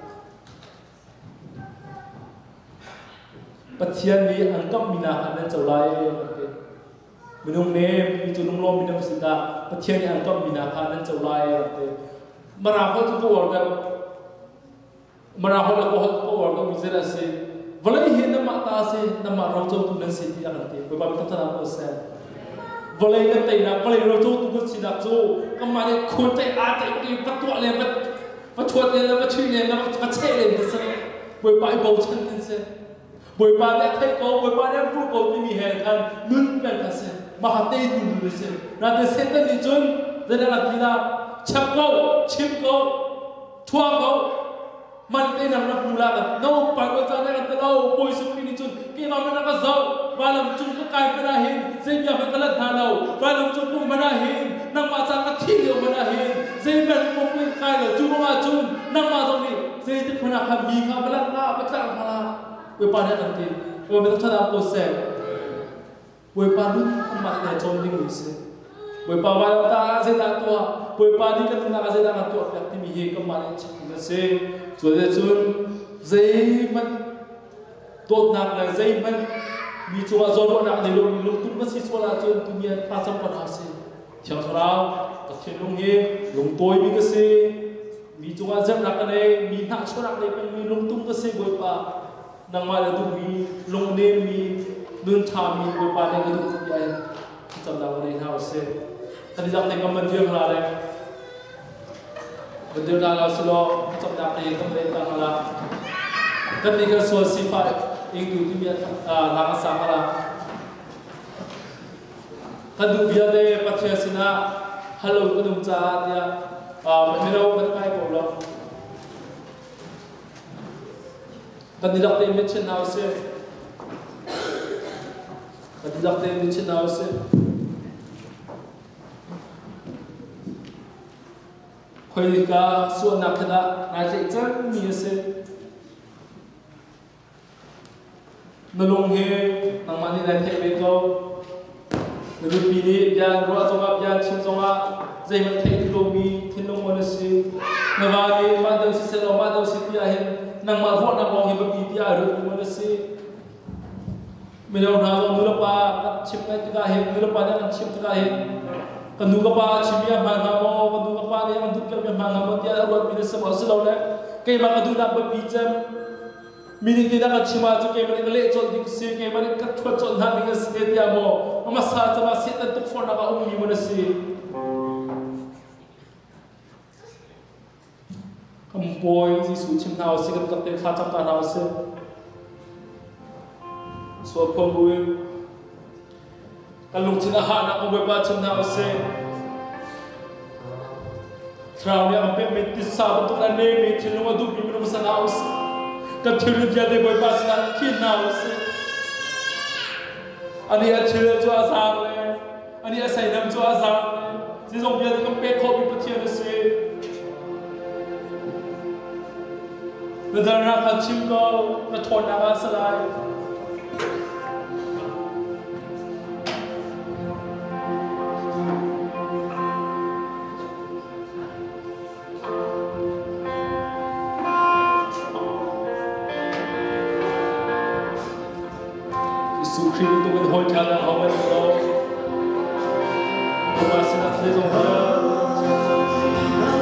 bắt thiên vì anh cấp mình là anh nên trở lại mình lung em mình cho lung lom mình làm gì ta bắt thiên vì anh cấp mình là anh nên trở lại mà nào có chúng tôi ở mà nào có là có có ở mình sẽ là gì và lấy hiện năm ta sẽ năm mà rau châu tu nên sẽ đi ăn thì với ba mươi tám tháng có sẽ và lấy cái tiền nào và lấy rau châu tu có chỉ đặt châu cái mà này khôn tay ăn tay cái bắt tuột lên bắt bắt chuột lên bắt chui lên bắt bắt chê lên thì sẽ với ba bầu chân thì sẽ với ba đã thấy có với ba đã rút có những hệ thần nứt bên cả sẽ mà hạt tê tu được sẽ là để xem cái gì chun đây là làm gì nào chắp câu chim câu thua câu mình cái nằm nằm phù la cả đâu phải có cha này cả đâu bồi xuống đi chun cái mà mình đã giàu và làm chung cái cái bên này hin dây nhà mình cái lần thà đâu và làm chung cũng bên này hin nằm mà cha cái thi liệu bên này hin dây bên cũng bên cái rồi chung mà chung nằm mà giống đi dây thì phần nào làm gì không bên là bên khác mà là với ba này làm gì với mình thật là có sẽ với ba lúc cũng mặc để trốn đi người sẽ với ba ba ta sẽ đã tua với ba đi cái thằng nào sẽ đã tua việc thì mình hiểu cái mà này chắc là sẽ rồi để chun dây mình tốt nặng là dây mình vì chúng ta do nặng thì lúc lúc tung mất xí xóa là chun tụi mình phá trăm phần hạt xí theo sau đó các chuyện lung nghe lung tối bị cái xí vì chúng ta rất nặng cái này mình nặng số nặng này mình lung tung cái xí với ba nang mà là tụi mình lung nên mình luôn tham mình với ba này cái tụi mình trong đó cái này nào xí anh dám thấy comment riêng là đây betul dah lah selo macam dah ni pemerintah malah ketika suatu sifat itu dia nama sama lah kadang dia de patria sina halau kadang cah dia merau berkai bola kadang dah de mention house kadang dah de mention house khơi cả suốt nạp thật là ai sẽ rất nhiều sự nó lung he nang mani lại thấy về câu nó bị bị đi biar gua zonga biar chim zonga dây mình thấy thì lô mi thiên lung môn sự nó vào đi mà đâu sẽ lo mà đâu sẽ bia he nang mà ruột nang bong he bị bia rồi môn sự mình đâu nào rồi nó pa chim cái cái he nó pa nó chim cái he kan duga pa chimia manga mo kan duga pa ne kan duga manga mo dia ro bi se mo se lo le ke ma ka du na ba bi jam mini ni da ka chima chu ke ma le chol dik se ke ma ka thwa chol na ni se dia mo ma sa cha ma se ta tu for na ka um ni mo na se kam boy si su chim na se ka ka te kha cham ta na se so ko bu kalung china ha na ko ba chim na se trao ne ampe me ti sa ba to na ne me chilo ma du bi mi sa na us ka thiru dia de boy ba sa ki na us ani a chilo cho a sa le ani a sai nam cho a sa le si song bia de ka pe kho bi pa thia se na da na ka chim ko na thon na ba sa lai khi tụi mình hồi thang là họ mới được đâu, nhưng mà xin lỗi dòng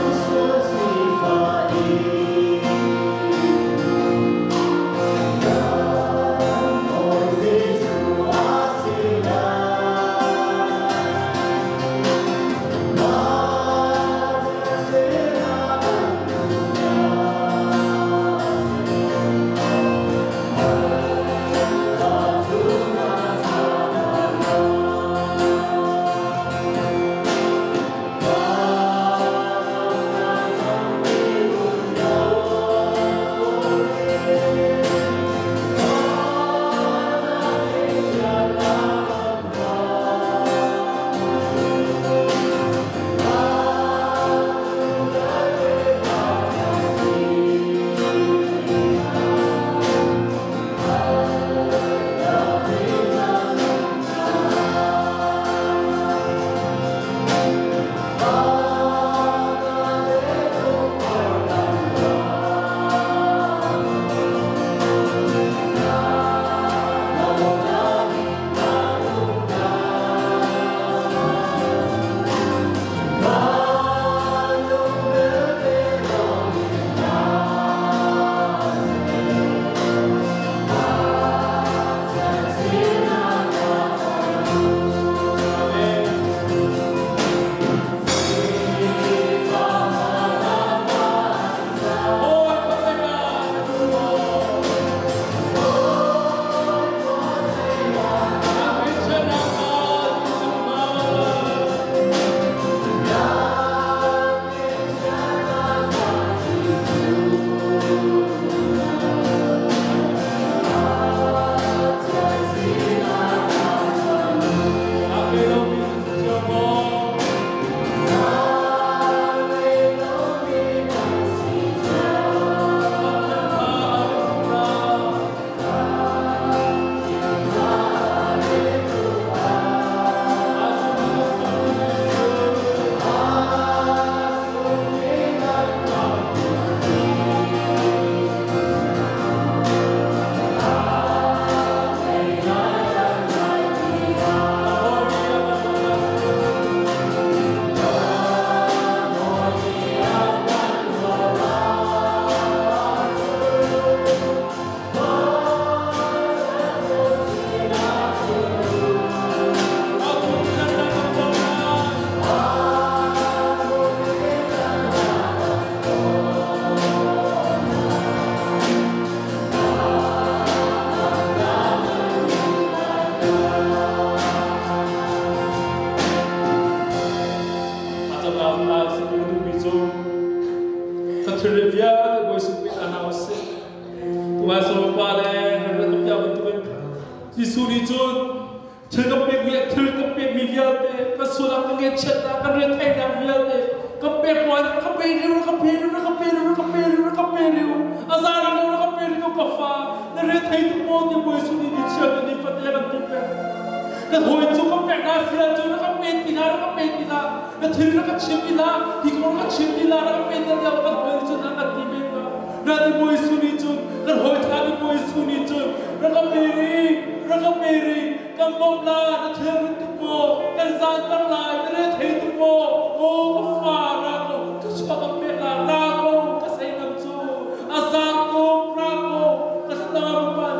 so pale na kya betul Yesus ni jod terkepek dia terkepek biar pas sulam pengen cerita kan dia thay dah biar dia kepek wan kepek dia kepek dia kepek dia kepek dia kepek dia azar dia kepek dia kafa na dia thay tu mau dia boleh Yesus ni cerita ni fatya kan kepek na hoi tu kepek dah sia tu na kepek tina na kepek tina na thir na kachim tina hikor na kachim tina na kepek dia dia kan boleh Yesus na katibe na na dia boleh Yesus ni jod na hoi thani boleh Yesus ni jod na kepek Raka peri, kan bomla, na thir tumo, kan zan tarlai, na re thei tumo, o kafa rako, kaspa kapela rako, kasay namsu, asako rako, kastampan.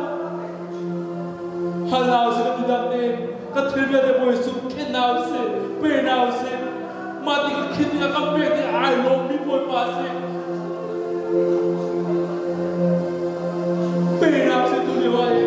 Halaw se kadidate, kathirya de boy su kenaw se, penaw se, mati ka khidya ka pete I love me boy pase. Penaw se tu lewaye.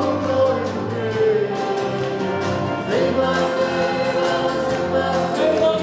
Hey,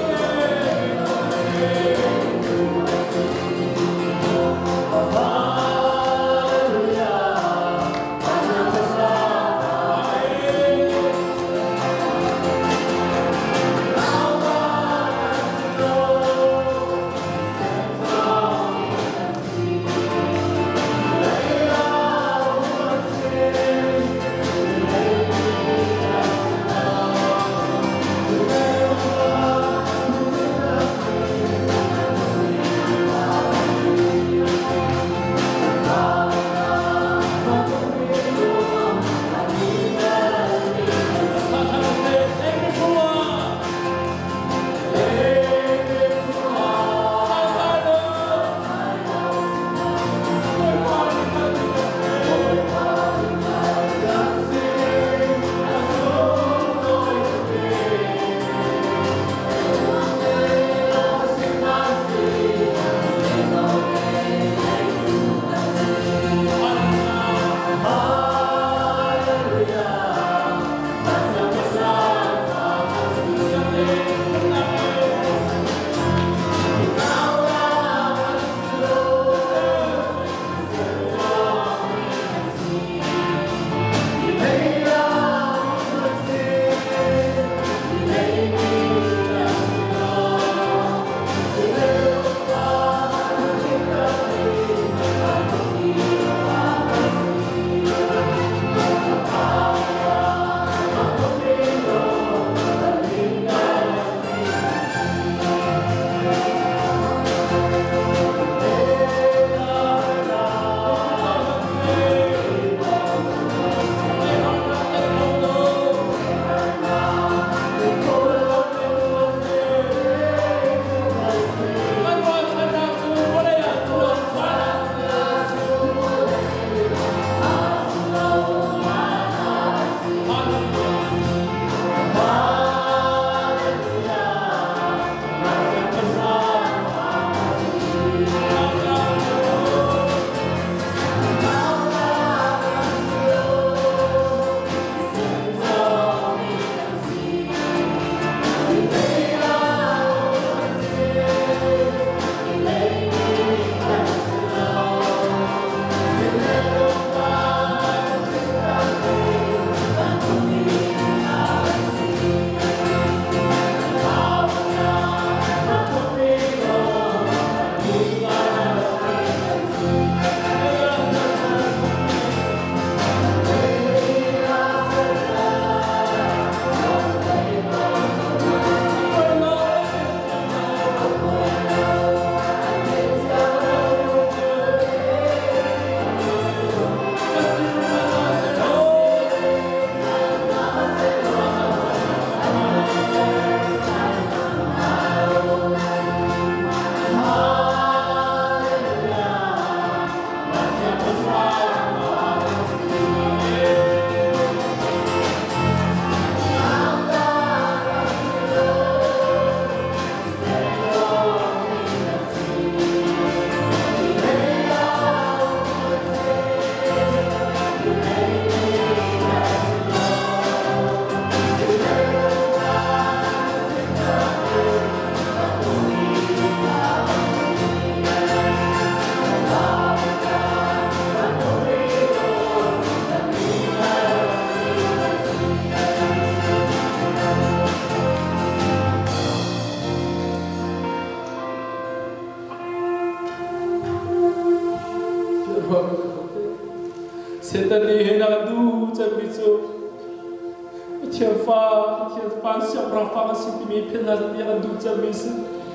Setani hena du jabiso Tiang fa tiang fa siap rafa siap mi pena tiang du jabis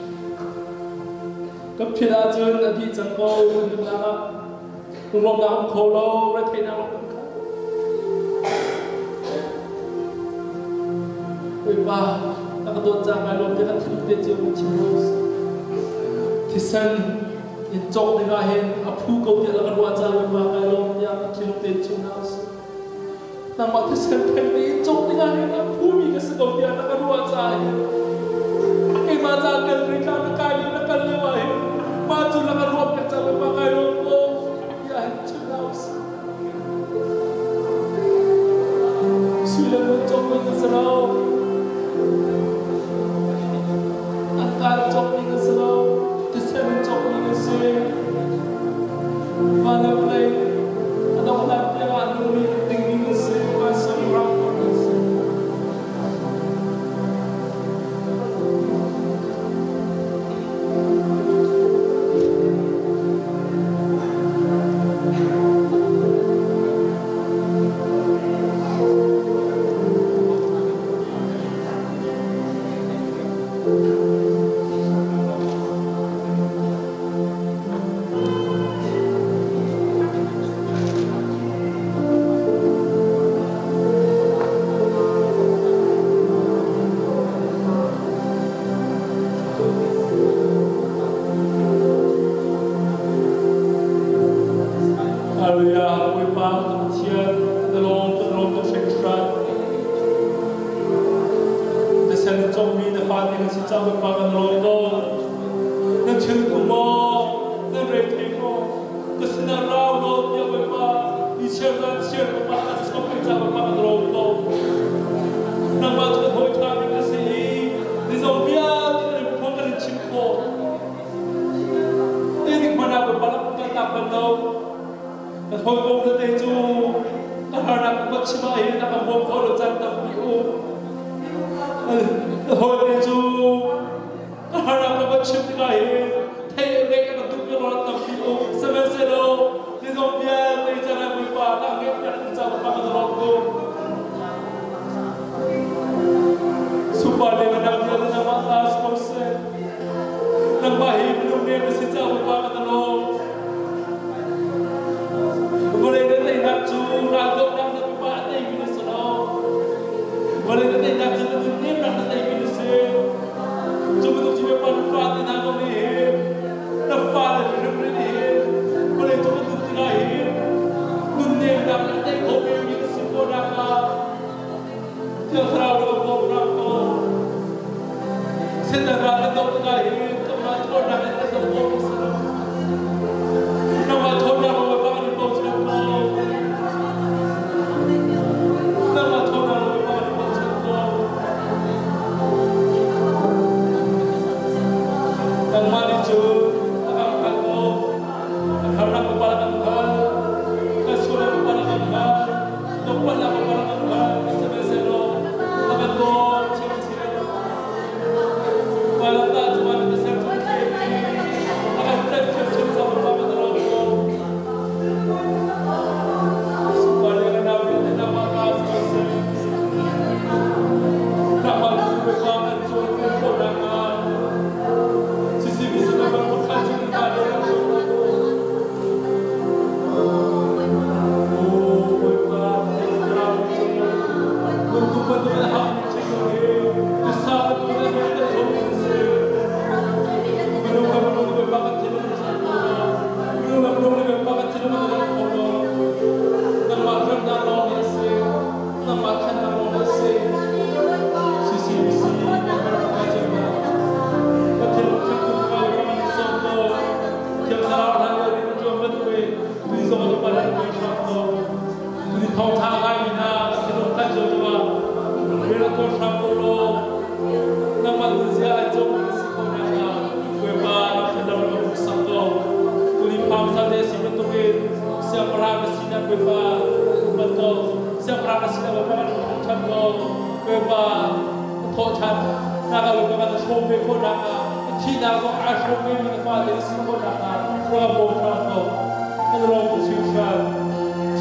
Kapila jen adi jangkau nana Umum nak kolo retena lokka Iba nak dot jangan lom jangan tidak jauh cimus Tisan Jok dengan hen apu kau dia lakukan wajah lemak kalau yang kilo tencunas. Nama tu sampai jok dengan hen apu ni kesekau dia lakukan wajah. Ibadah kerja nak kali nak kali wahai maju lakukan ruap kerja lemak kalau kau yang tencunas. Sudah jok dengan serau, angkat jok dengan serau. Mana boleh ada orang yang ada ni tinggi semua semua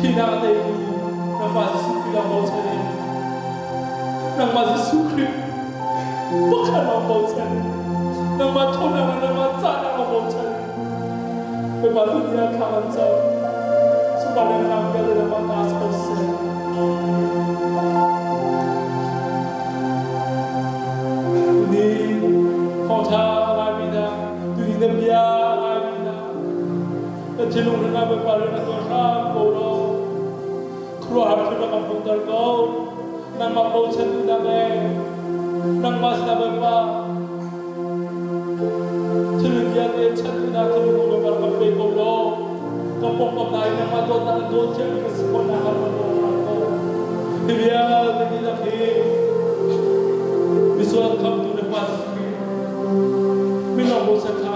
ที่นั่งในนางมาจะสุขที่เราโมเชนนางมาจะสุขที่บุคคลเราโมเชนนางมาทนนางนางมาจ่ายนางโมเชนเป็นมาที่นี่ข้ามันเจ้าสุดท้ายนางก็เลยมาตาสโซนี่ของชาอะไรไม่ได้ดูนี่เดียอะไรไม่ได้แต่ที่ลุงนางเป็นมาเรื่องตัวข้าโกรธครัวหาที่มาคำพูดตะโกนางมาโมเชนดูนางเองนางมาสนาเป็นมาที่ลุงยาเดียชัดที่นางที่ลุงเป็นมาคำพูดโกรธก็ปกป้องนายนางมาโดนนางโดนเชื่อมกับสกุลนางมาโดนนางโดนที่เบียร์ที่นี่ละที่วิสุทธิ์คำตุนมาสกีไม่ลองโมเชน